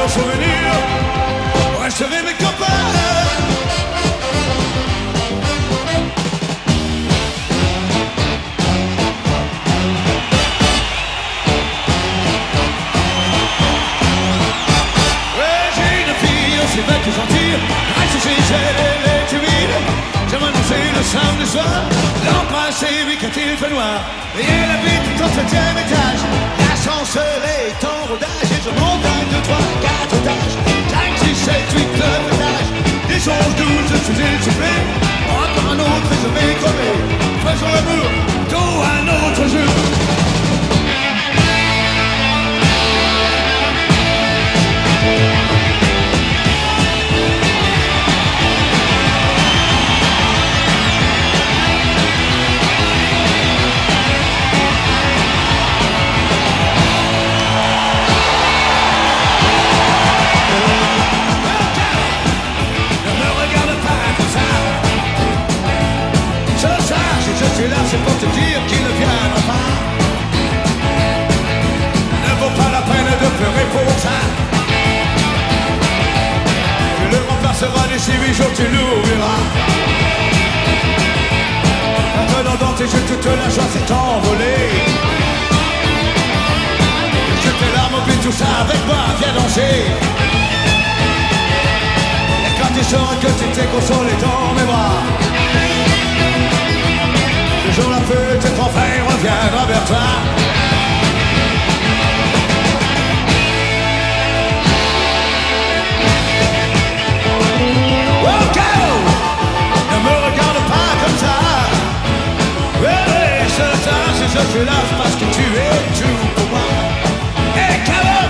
souvenir resterait mes copains. C'est bête que sentir, reste chez elle, elle est timide. J'aimerais danser le samedi soir, l'embrasser, oui, quand il fait noir. Et elle habite au septième étage, l'ascenseur est en rodage. Et je monte un, deux, trois, quatre étages, cinq, six, sept, huit, neuf étages. Dix, onze, douze, je suis étouffé, encore un autre et je vais crever. Faisons l'amour, tout un autre jour. Je suis là, c'est pour te dire qu'il ne viendra pas. Ne vaut pas la peine de pleurer pour ça. Tu le remplaceras d'ici huit jours, tu l'oublieras. Maintenant dans tes yeux, toute la joie s'est envolée. Je tes larmes, oublie tout ça avec moi, viens danser. Et quand tu sauras que tu t'es consolé dans mes bras, le jour la peut-être enfin reviendra vers toi. Oh, go! Ne me regarde pas comme ça. Oui, ce soir, si je suis là, c'est parce que tu es tout pour moi. Hey, come on!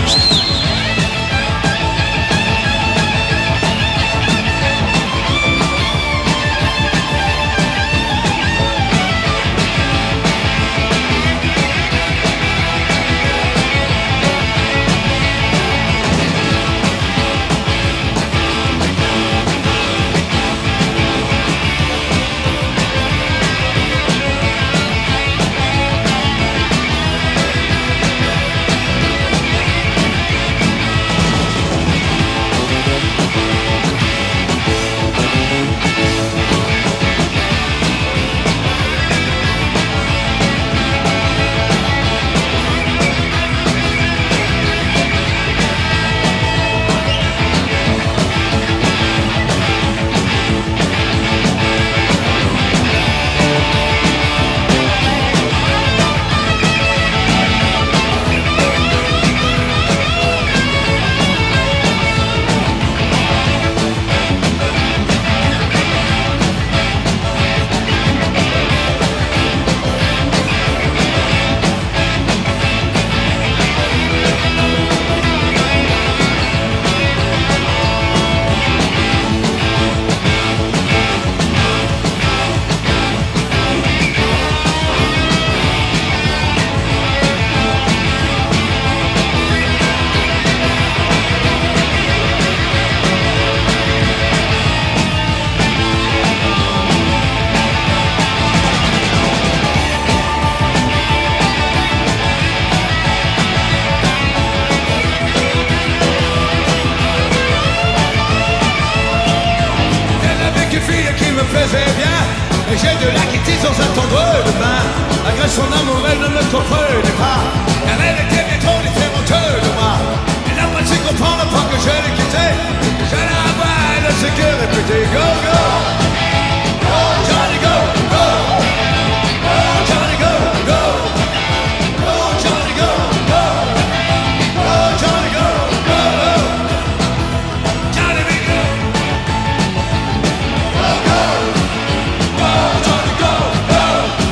faisait bien. Et j'ai de la quitter sans attendre demain. Malgré son amour, elle ne me comprenait pas. Car elle était bien trop différente de moi. Elle n'a pas su comprendre pas que je l'ai quittée. Je la vois, elle ne sait que répéter. Go, go, go, Johnny, go, go, go, Johnny, go, go, go, Johnny, go, go, go, Johnny, go, go, Johnny, big go, go, go, go, Johnny, go, go.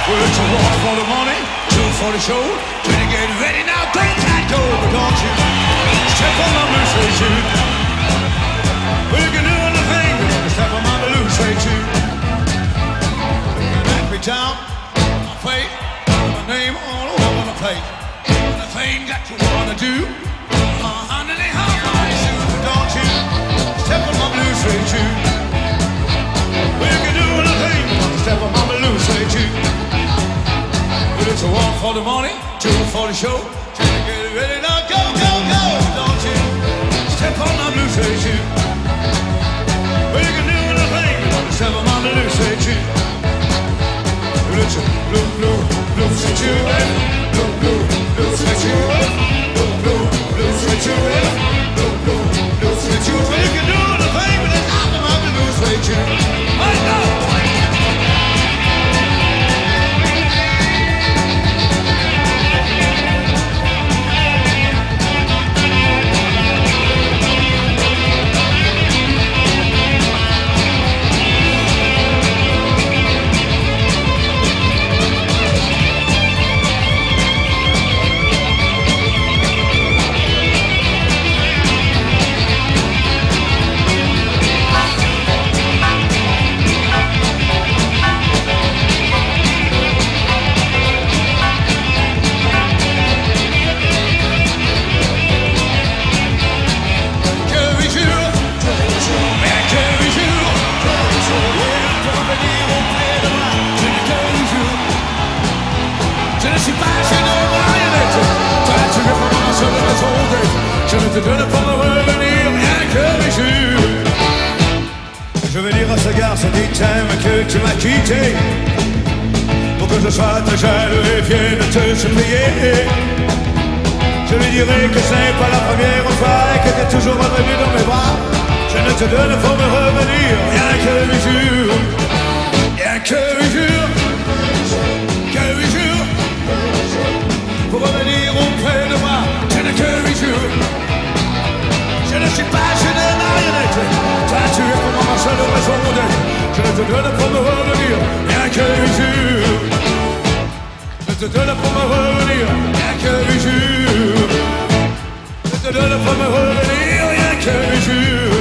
Well, it's a one for the money, two for the show. Better get ready now, don't let go, but don't you step on my blue suede shoe. Well, you can do anything, but don't step on my blue suede shoe. Every time I play, my name all over the place. The thing that you wanna do, uh, underneath my shoes, but don't you step on my blue suede shoe. Well, you can do anything, but don't step on my blue suede shoe. Well, it's a one for the money, two for the show. Try to get ready now, go, go, go, don't you step on my blue suede shoe. Well, you can do anything, but don't step on my blue suede shoe. Well, it's a blue, blue, blue suede shoe, blue, blue, blue suede shoe, blue, blue, blue suede shoe, blue, blue, blue suede shoe. Well, you can do anything, but it's not my blue suede shoe. I know. Je vais dire à ce garçon qui t'aime que tu m'as quitté pour que je sois ta gêne et vienne te supplier. Je lui dirai que ce n'est pas la première fois et que t'es toujours revenu dans mes bras. Je ne te donne pour me revenir rien que huit jours, rien que huit jours, que huit jours pour revenir auprès de moi. Je n'ai que huit jours. Je ne suis pas, je n'ai rien été. Toi, tu es pour moi ma seule raison d'être. Je ne te donne pour me revenir rien que huit jours. Je te donne pour me revenir rien que huit jours. Je te donne pour me revenir rien que huit jours.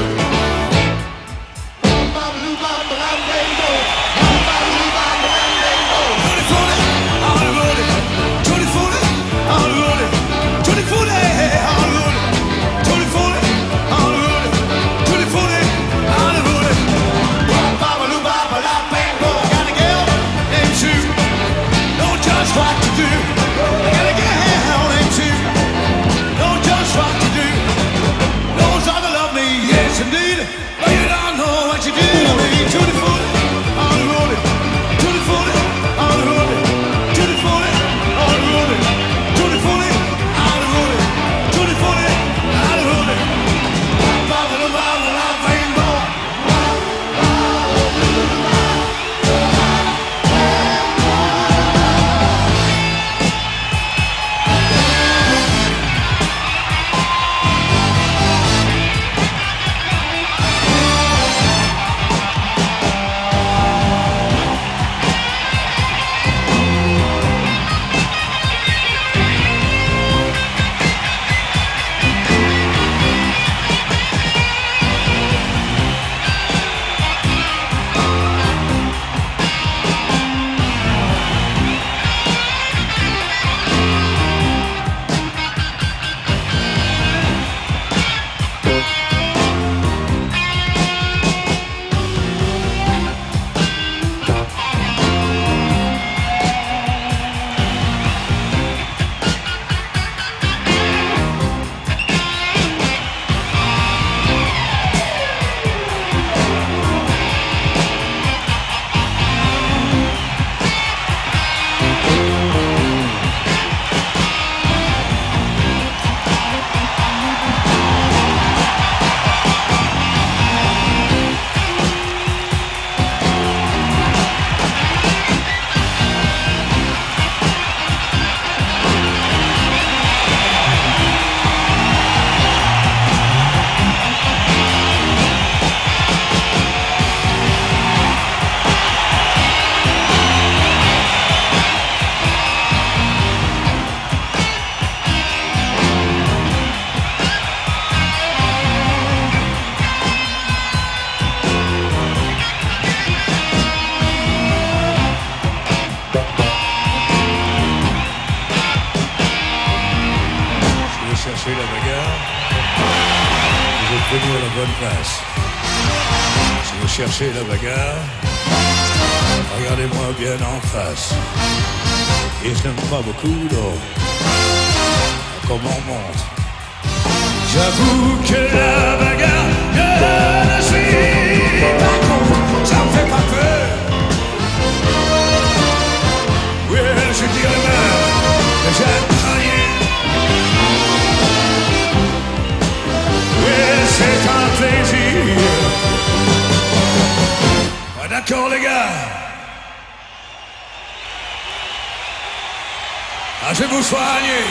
What to do? I gotta get down into. Know just what to do. Knows how to love me, yeah. tenir la bonne place. Si vous cherchez la bagarre, regardez-moi bien en face. Et je n'aime pas beaucoup, donc comment on monte. J'avoue que la bagarre, je ne suis pas con, ça me fait pas peur. Oui, je dirais même que j'aime travailler. Oui, c'est un plaisir. Ah, d'accord les gars. Ah, je vais vous soigner.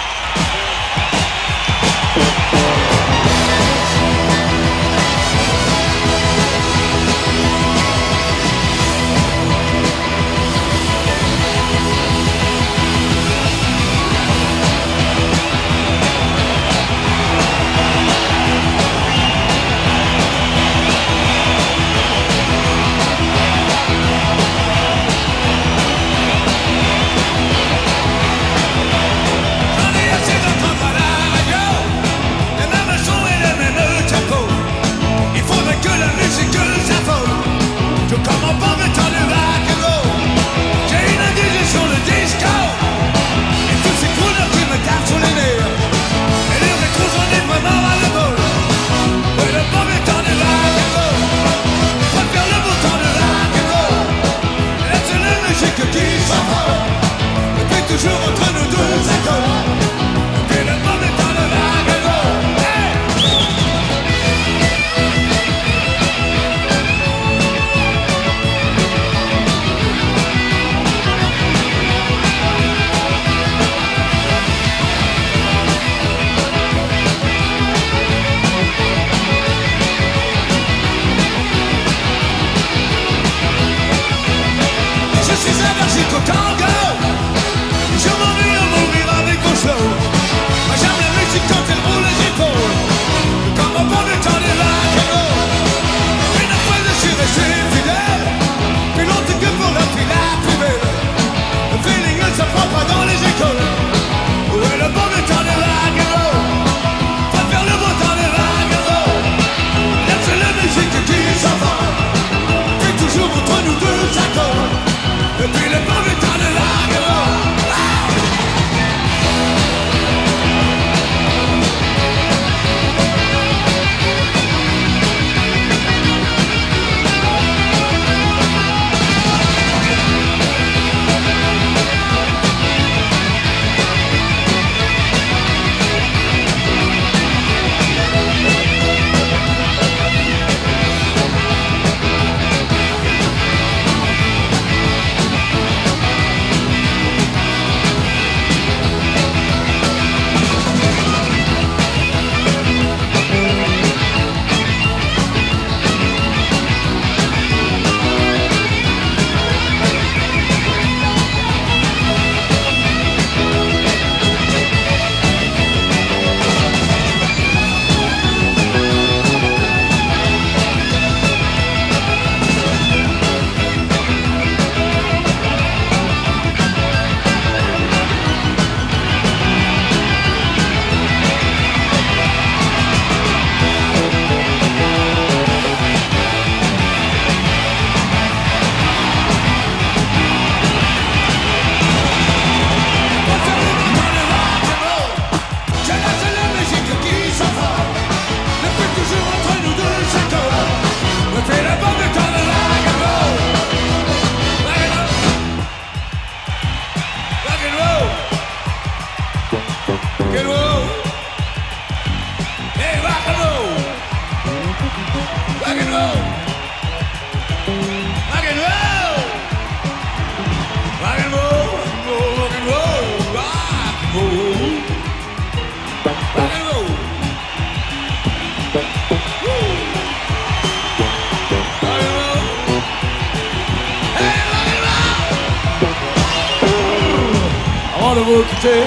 Avant de vous quitter,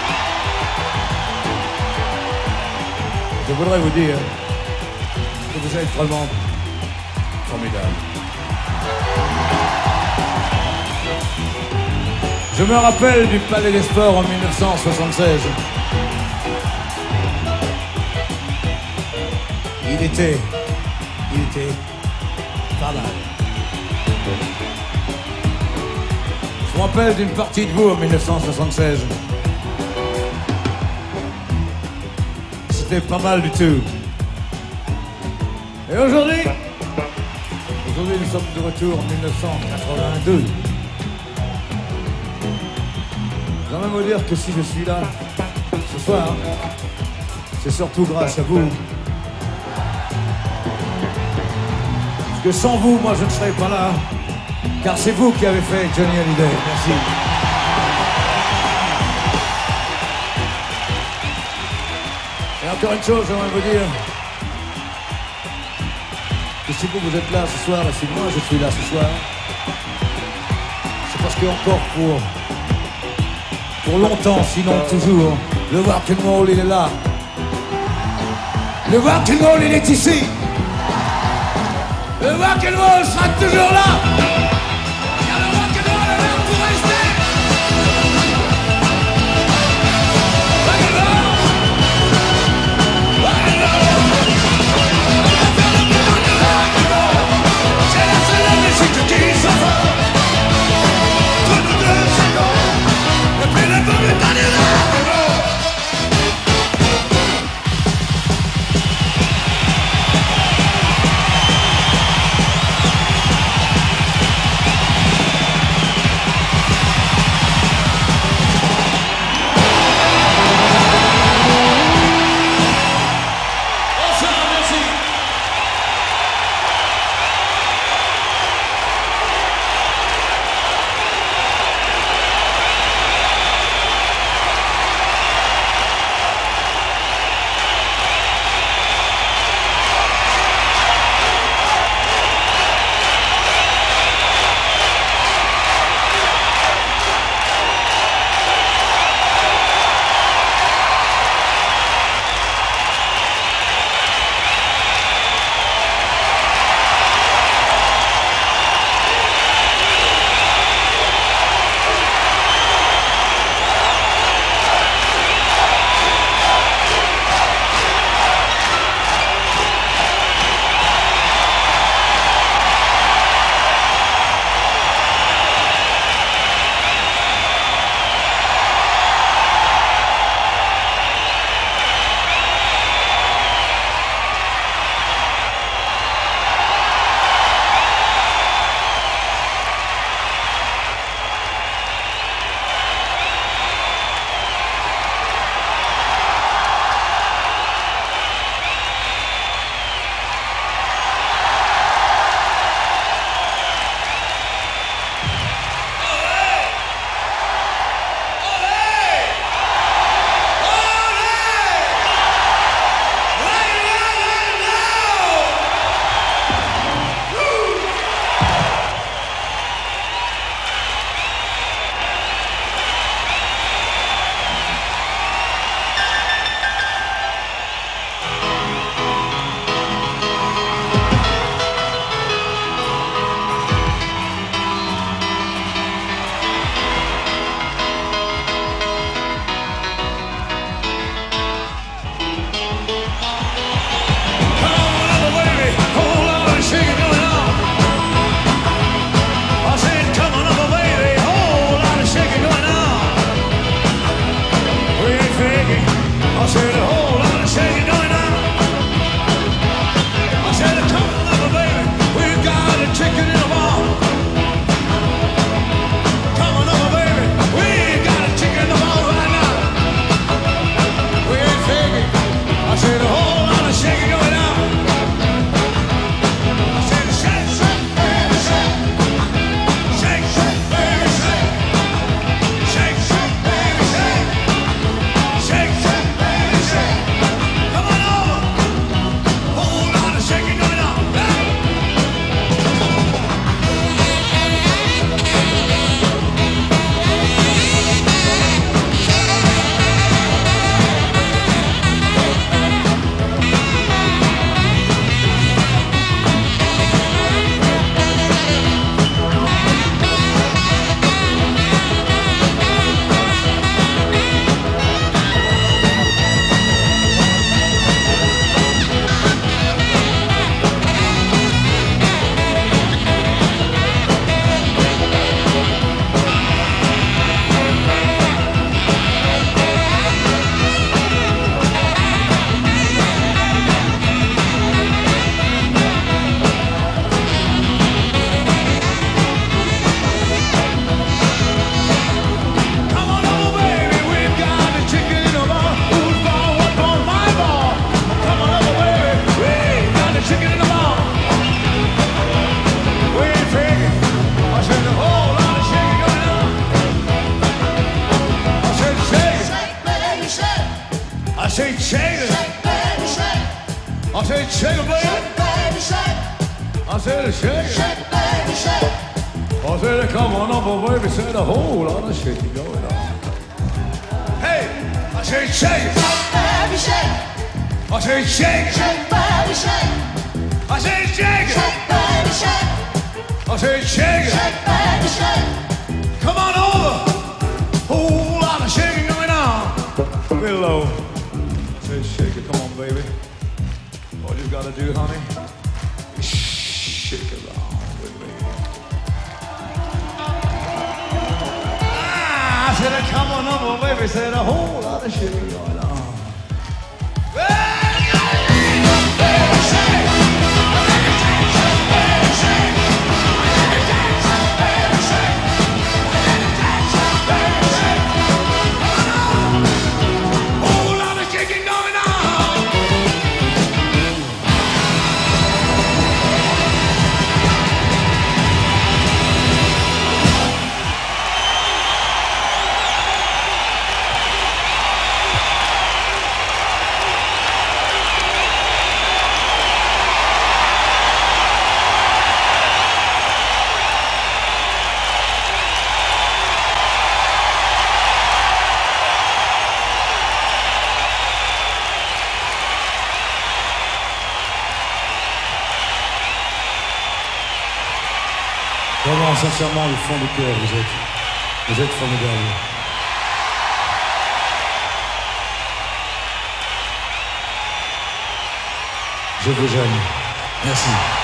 je voudrais vous dire que vous êtes vraiment formidable. Je me rappelle du Palais des Sports en mille neuf cent soixante-seize. Il était, il était pas mal. Je me rappelle d'une partie de vous en mille neuf cent soixante-seize. C'était pas mal du tout. Et aujourd'hui, aujourd'hui nous sommes de retour en mille neuf cent quatre-vingt-deux. Je vais même vous dire que si je suis là ce soir, c'est surtout grâce à vous. Parce que sans vous, moi je ne serais pas là. Car c'est vous qui avez fait Johnny Hallyday. Merci. Et encore une chose, j'aimerais vous dire que si vous, vous êtes là ce soir, et si moi je suis là ce soir, c'est parce que encore pour, pour longtemps, sinon toujours, le rock'n'roll il est là. Le rock'n'roll il est ici. Le rock'n'roll sera toujours là. Car le rock'n'roll est là pour rester. Rock'n'roll. Rock'n'roll. C'est la seule musique qui s'en va. Entre nous deux secondes, le plus de bon état du rock'n'roll. shake it. Shake, baby, shake. I said shake it, baby. Shake, baby, shake. I said shake it. Shake, baby, shake. I said come on over, baby. Said a whole lot of shaking going on. Hey, I said shake it. Shake, baby, shake. I said shake it. Shake, baby, shake. I said shake it. Shake, baby, shake. I said shake it. Shake, baby, shake. Come on over. Whole lot of shaking going on. A little low. I said shake it. Come on, baby. All you gotta do, honey, is shake it along with me. Ah, I said come on over, baby. Said a whole lot of shaking going on. Vraiment, sincèrement, du fond du cœur, vous êtes, vous êtes formidables. Je vous aime. Merci.